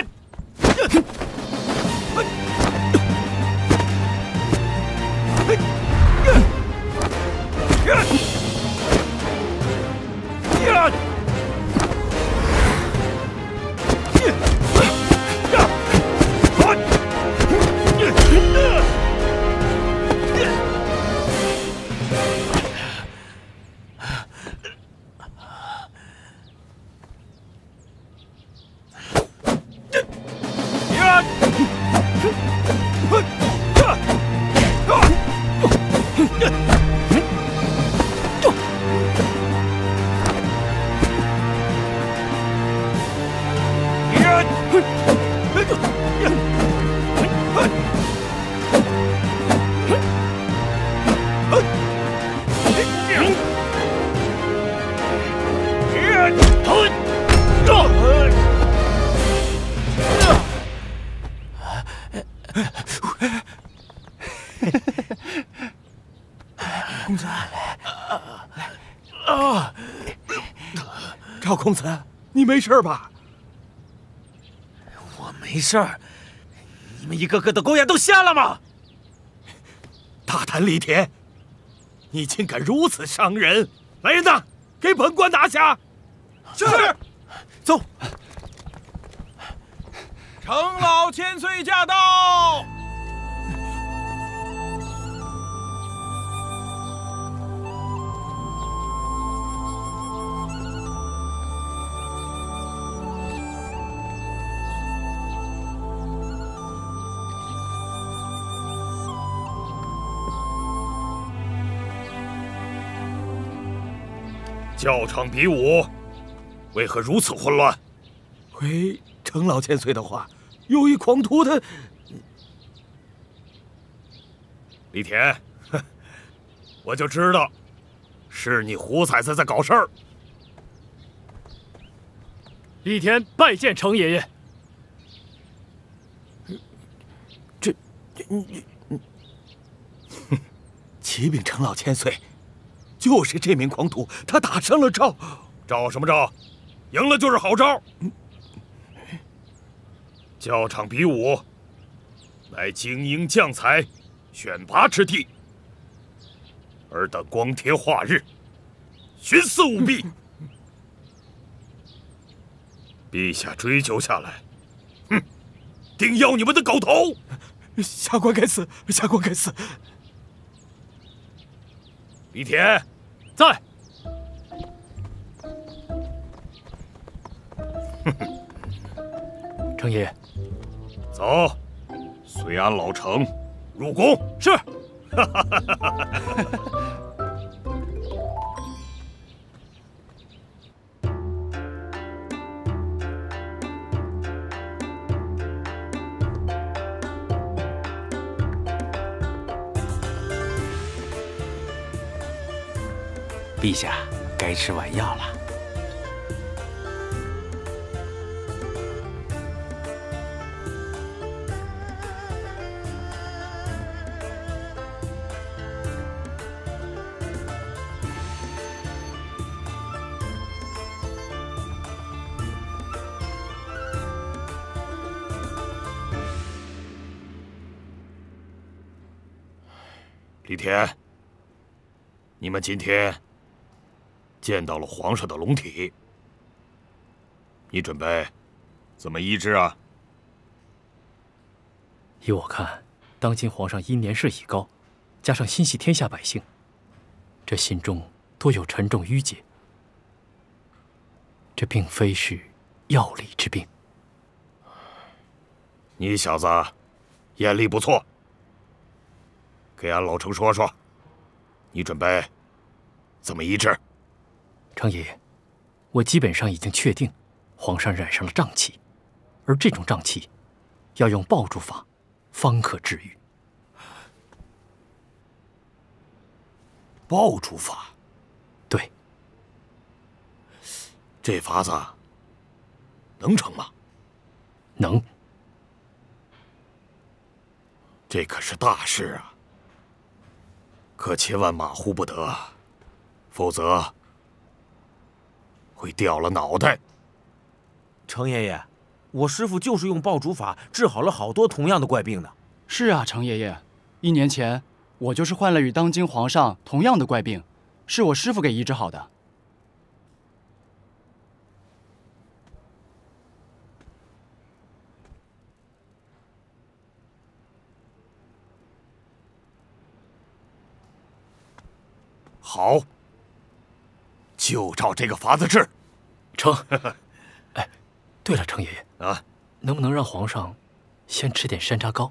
公子，赵公子，你没事吧？ 我没事儿。你们一个个的狗眼都瞎了吗？ 大胆李田，你竟敢如此伤人！来人呐，给本官拿下！ 是。 走。 程老千岁驾到！ 教场比武，为何如此混乱？回程老千岁的话，有一狂徒他……李田， 我就知道，是你胡崽子在搞事儿。 李田拜见程爷爷。 启禀程老千岁，就是这名狂徒，他打胜了赵。 赵什么赵？赢了就是好招。教场比武，乃精英将才选拔之地，尔等光天化日，徇私舞弊，陛下追究下来，哼，定要你们的狗头！ 下官该死，下官该死。 李田， 在。程爷爷， 走，随俺老程入宫。 是。 陛下，该吃晚药了。 李田，你们今天见到了皇上的龙体，你准备怎么医治啊？ 依我看，当今皇上因年事已高，加上心系天下百姓，这心中多有沉重郁结。这并非是药理之病。 你小子眼力不错，给俺老程说说，你准备怎么医治？ 程爷爷，我基本上已经确定，皇上染上了瘴气，而这种瘴气，要用抱住法，方可治愈。 抱住法？ 对。 这法子能成吗？ 能。 这可是大事啊，可千万马虎不得，否则会掉了脑袋。 程爷爷，我师傅就是用爆竹法治好了好多同样的怪病的。 是啊，程爷爷，1年前我就是患了与当今皇上同样的怪病，是我师傅给医治好的。 好，就照这个法子治。 成。哎，对了，程爷爷啊， 能不能让皇上先吃点山楂糕？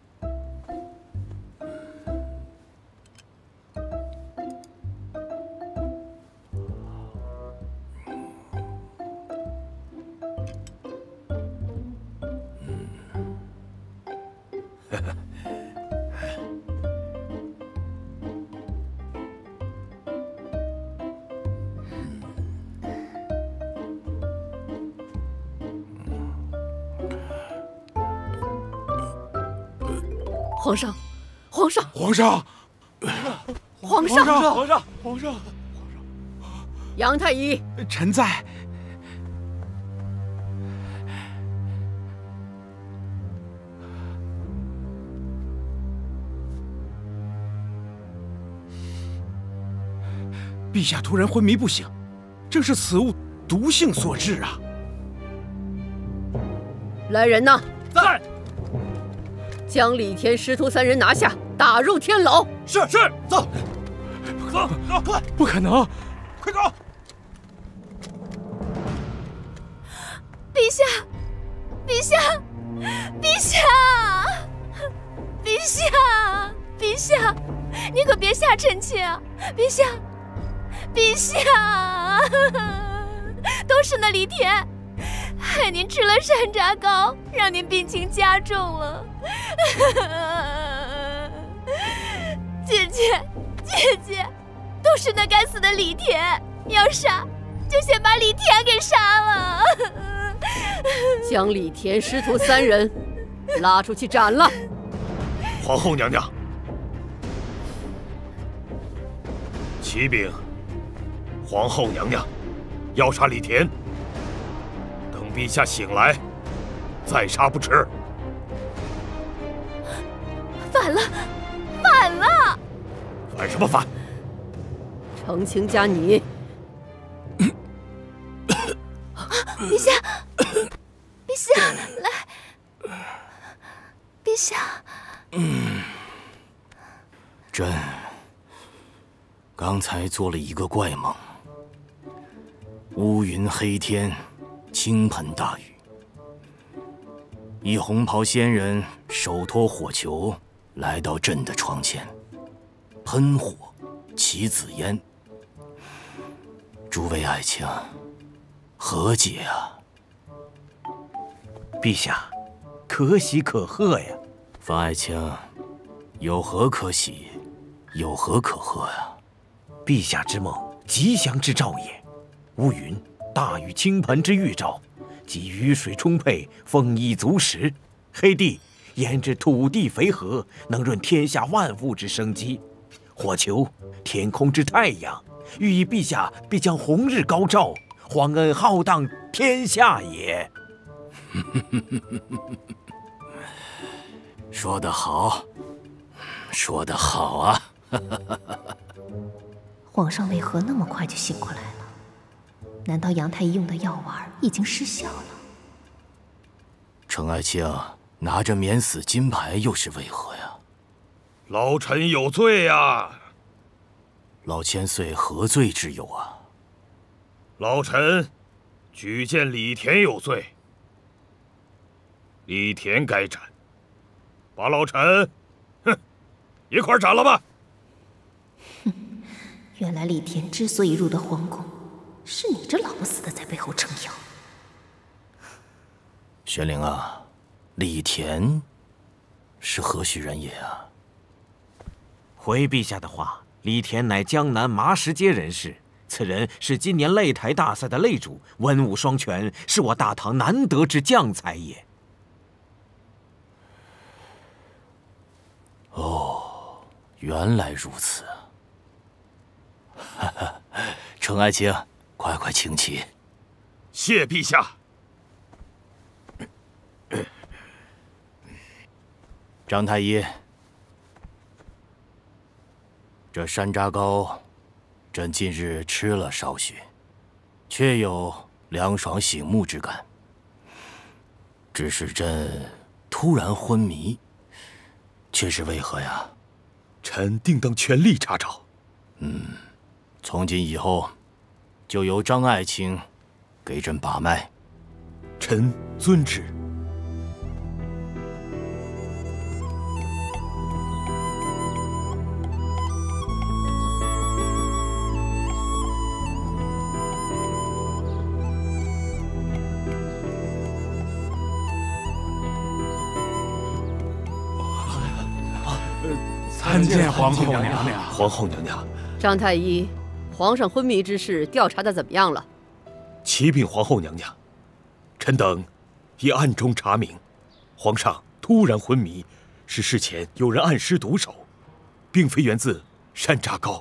皇上，皇上， 皇上， 皇上， 皇上，皇上， 杨太医， 臣在。陛下突然昏迷不醒，正是此物毒性所致啊！ 来人呐！ 在。 将李田师徒3人拿下，打入天牢。 是，走，走，快！ 不可能， 快走！ 陛下，陛下，陛下，陛下，陛下，你可别吓臣妾啊！陛下，陛下，都是那李田。害您吃了山楂糕，让您病情加重了。姐姐， 姐姐，都是那该死的李田，要杀就先把李田给杀了。 将李田师徒3人拉出去斩了。 皇后娘娘，启禀皇后娘娘，要杀李田，等陛下醒来再杀不迟。 反了，反了！ 反什么反？ 程卿家你， 陛下，陛下，来，陛下。 朕刚才做了一个怪梦，乌云黑天，倾盆大雨，一红袍仙人手托火球来到朕的床前，喷火起紫烟。诸位爱卿，何解啊？ 陛下，可喜可贺呀！ 范爱卿，有何可喜，有何可贺呀？ 陛下之梦，吉祥之兆也。乌云，大雨倾盆之预兆，即雨水充沛，丰溢足实。黑地，焉知土地肥和，能润天下万物之生机。火球，天空之太阳，寓意陛下必将红日高照，皇恩浩荡天下也。 说得好，说得好啊！ 皇上为何那么快就醒过来了？难道杨太医用的药丸已经失效了？ 程爱卿拿着免死金牌又是为何呀？ 老臣有罪呀！ 老千岁何罪之有啊？ 老臣举荐李田有罪，李田该斩，把老臣，一块斩了吧！ 原来李田之所以入得皇宫，是你这老不死的在背后撑腰。 玄灵啊，李田是何许人也啊？ 回陛下的话，李田乃江南麻石街人士，此人是今年擂台大赛的擂主，文武双全，是我大唐难得之将才也。 哦，原来如此。程爱卿，快快请起。 谢陛下。 张太医，这山楂糕，朕近日吃了少许，确有凉爽醒目之感。只是朕突然昏迷，却是为何呀？ 臣定当全力查找。 从今以后，就由张爱卿给朕把脉。 臣遵旨。 参见皇后娘娘。 皇后娘娘， 张太医，皇上昏迷之事调查的怎么样了？ 启禀皇后娘娘，臣等已暗中查明，皇上突然昏迷，是事前有人暗施毒手，并非源自山楂糕。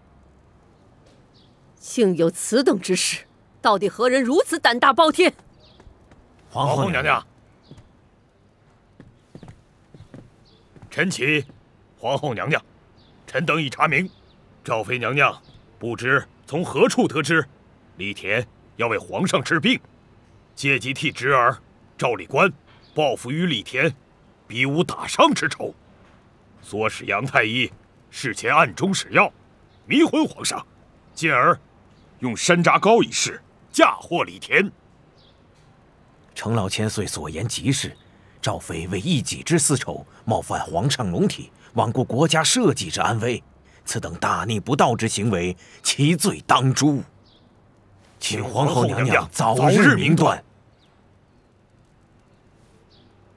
竟有此等之事，到底何人如此胆大包天？ 皇后娘娘，臣启皇后娘娘，臣等已查明，赵妃娘娘不知从何处得知李田要为皇上治病，借机替侄儿赵理官报复于李田比武打伤之仇，唆使杨太医事前暗中使药，迷昏皇上，进而用山楂糕一事嫁祸李田。 程老千岁所言极是，赵妃为一己之私仇，冒犯皇上龙体，罔顾国家社稷之安危，此等大逆不道之行为，其罪当诛。请皇后娘娘早日明断。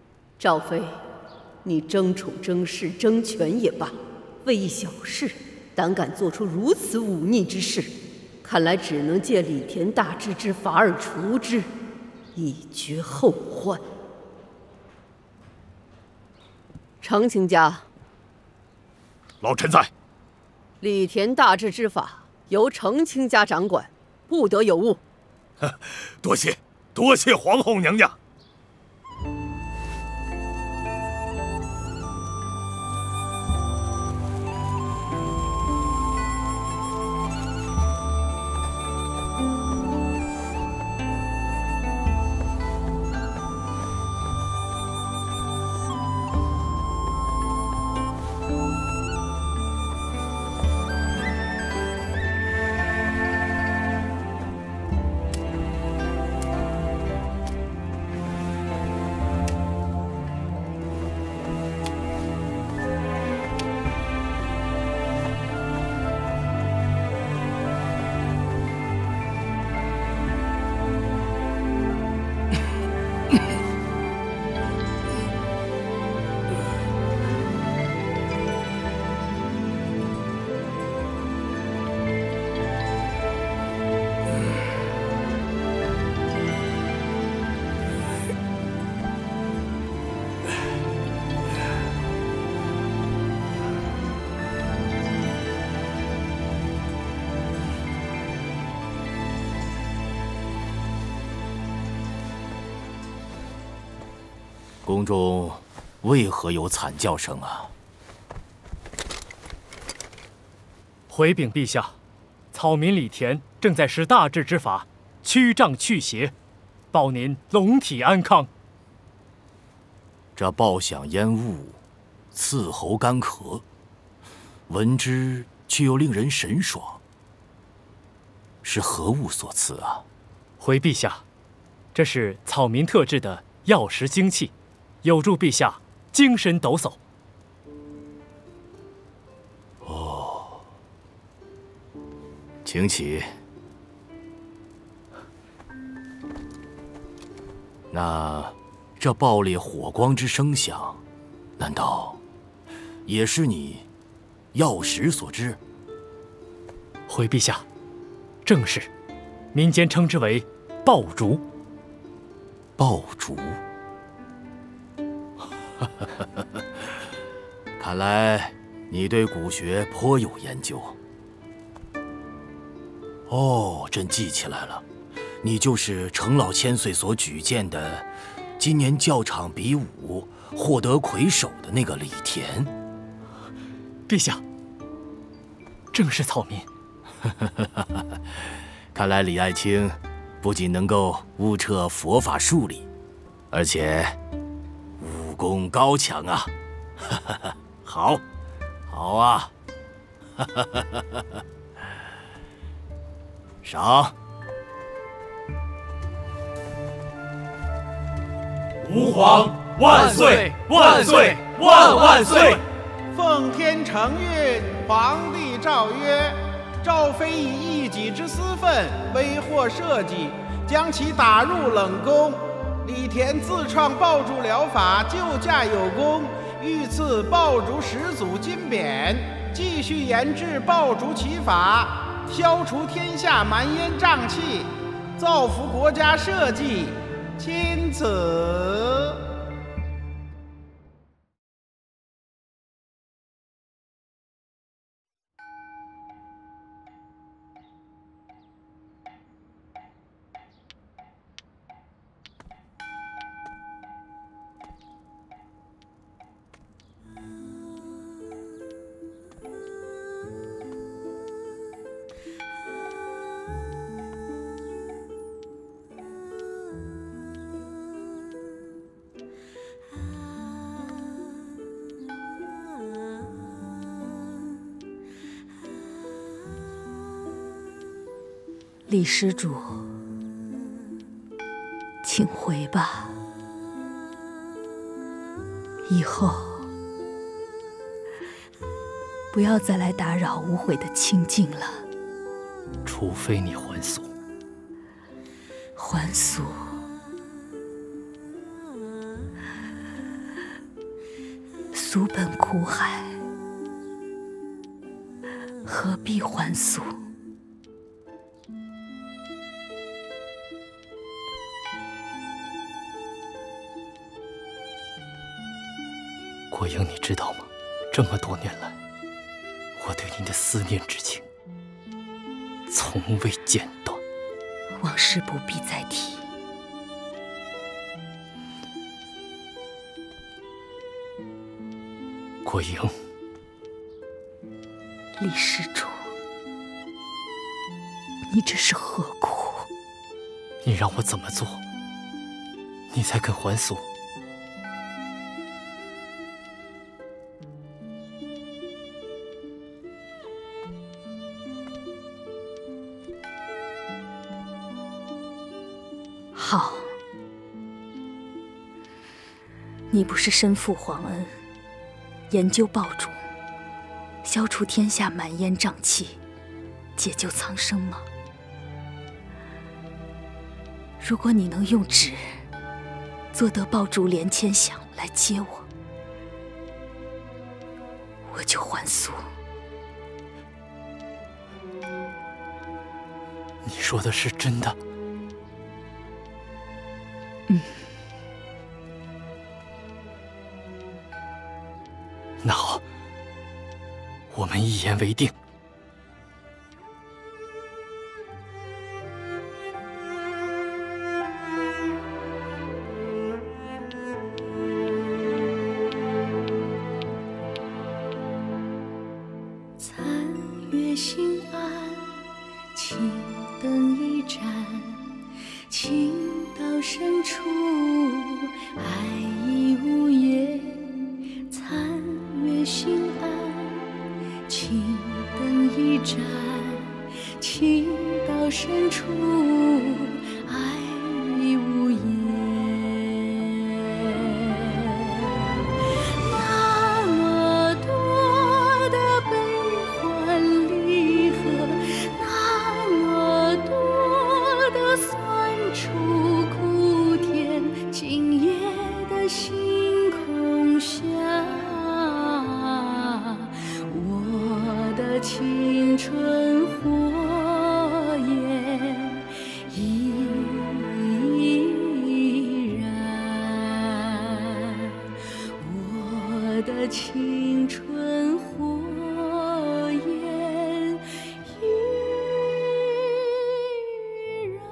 赵妃，你争宠争势争权也罢，为一小事胆敢做出如此忤逆之事，看来只能借李田大智之法而除之，以绝后患。程卿家， 老臣在。 李田大智之法由程卿家掌管，不得有误。 多谢，多谢皇后娘娘。 宫中为何有惨叫声啊？ 回禀陛下，草民李田正在施大智之法，驱瘴去邪，报您龙体安康。 这爆响烟雾，刺喉干咳，闻之却又令人神爽，是何物所赐啊？ 回陛下，这是草民特制的药食精气，有助陛下精神抖擞。 哦，请起。那这爆裂火光之声响，难道也是你药石所致？ 回陛下，正是，民间称之为爆竹。 爆竹。看来你对古学颇有研究。哦，朕记起来了，你就是程老千岁所举荐的，今年教场比武获得魁首的那个李田。 陛下，正是草民。 看来李爱卿不仅能够悟彻佛法术理，而且武功高强啊！好，好啊！赏。 吾皇万岁万岁万万岁！ 奉天承运，皇帝诏曰：赵妃以一己之私愤为祸社稷，将其打入冷宫。李田自创爆竹疗法，救驾有功，御赐爆竹始祖金匾，继续研制爆竹奇法，消除天下蛮烟瘴气，造福国家社稷，钦此。 李施主，请回吧。以后不要再来打扰无悔的清静了。 除非你还俗。 还俗？俗本苦海， 何必还俗？ 国英，你知道吗？这么多年来，我对你的思念之情从未间断。 往事不必再提。 国英， 李施主，你这是何苦？ 你让我怎么做，你才肯还俗？ 好，你不是身负皇恩，研究爆竹，消除天下满烟瘴气，解救苍生吗？如果你能用纸做得爆竹连千响来接我，我就还俗。 你说的是真的？那好，我们一言为定。 残月心安，轻灯一盏，情到深处，爱已无言。残月心安，轻灯一盏，情到深处，爱已无言。那么多的悲欢离合，那么多的酸楚苦甜，今夜的星空下，我的青春火焰依然，我的青春火焰依然。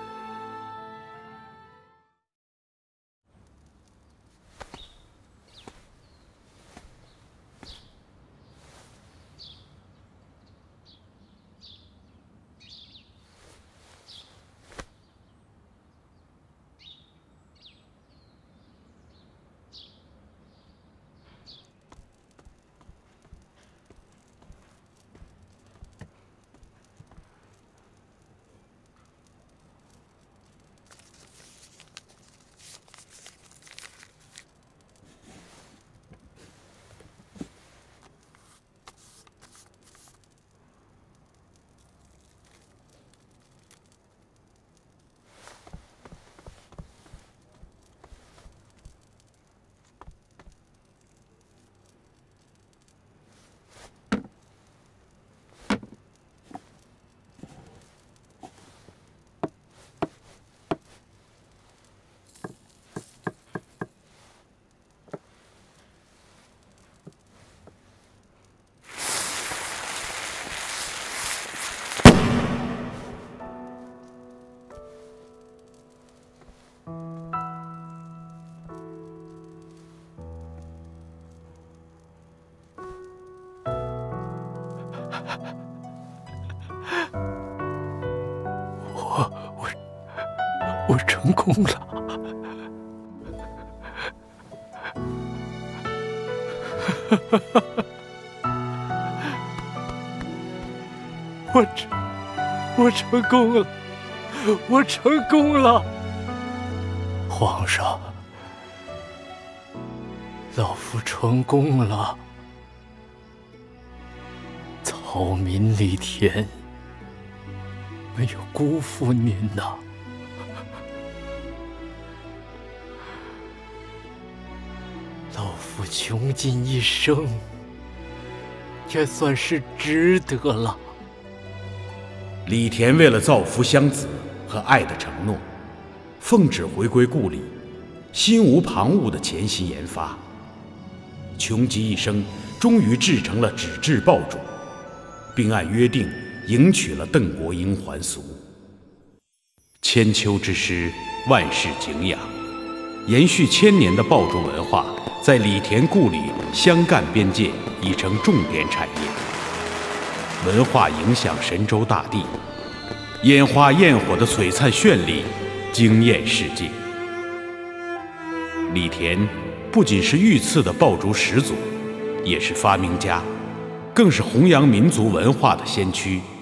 我成功了。我成功了，我成功了！皇上，老夫成功了。草民李田没有辜负您呐。老夫穷尽一生， 也算是值得了。 李田为了造福乡子和爱的承诺，奉旨回归故里，心无旁骛地潜心研发，穷极一生，终于制成了纸质爆竹，并按约定迎娶了邓国英还俗。千秋之师，万世敬仰，延续千年的爆竹文化，在李田故里湘赣边界已成重点产业。文化影响神州大地，烟花焰火的璀璨绚丽，惊艳世界。李田不仅是御赐的爆竹始祖，也是发明家，更是弘扬民族文化的先驱。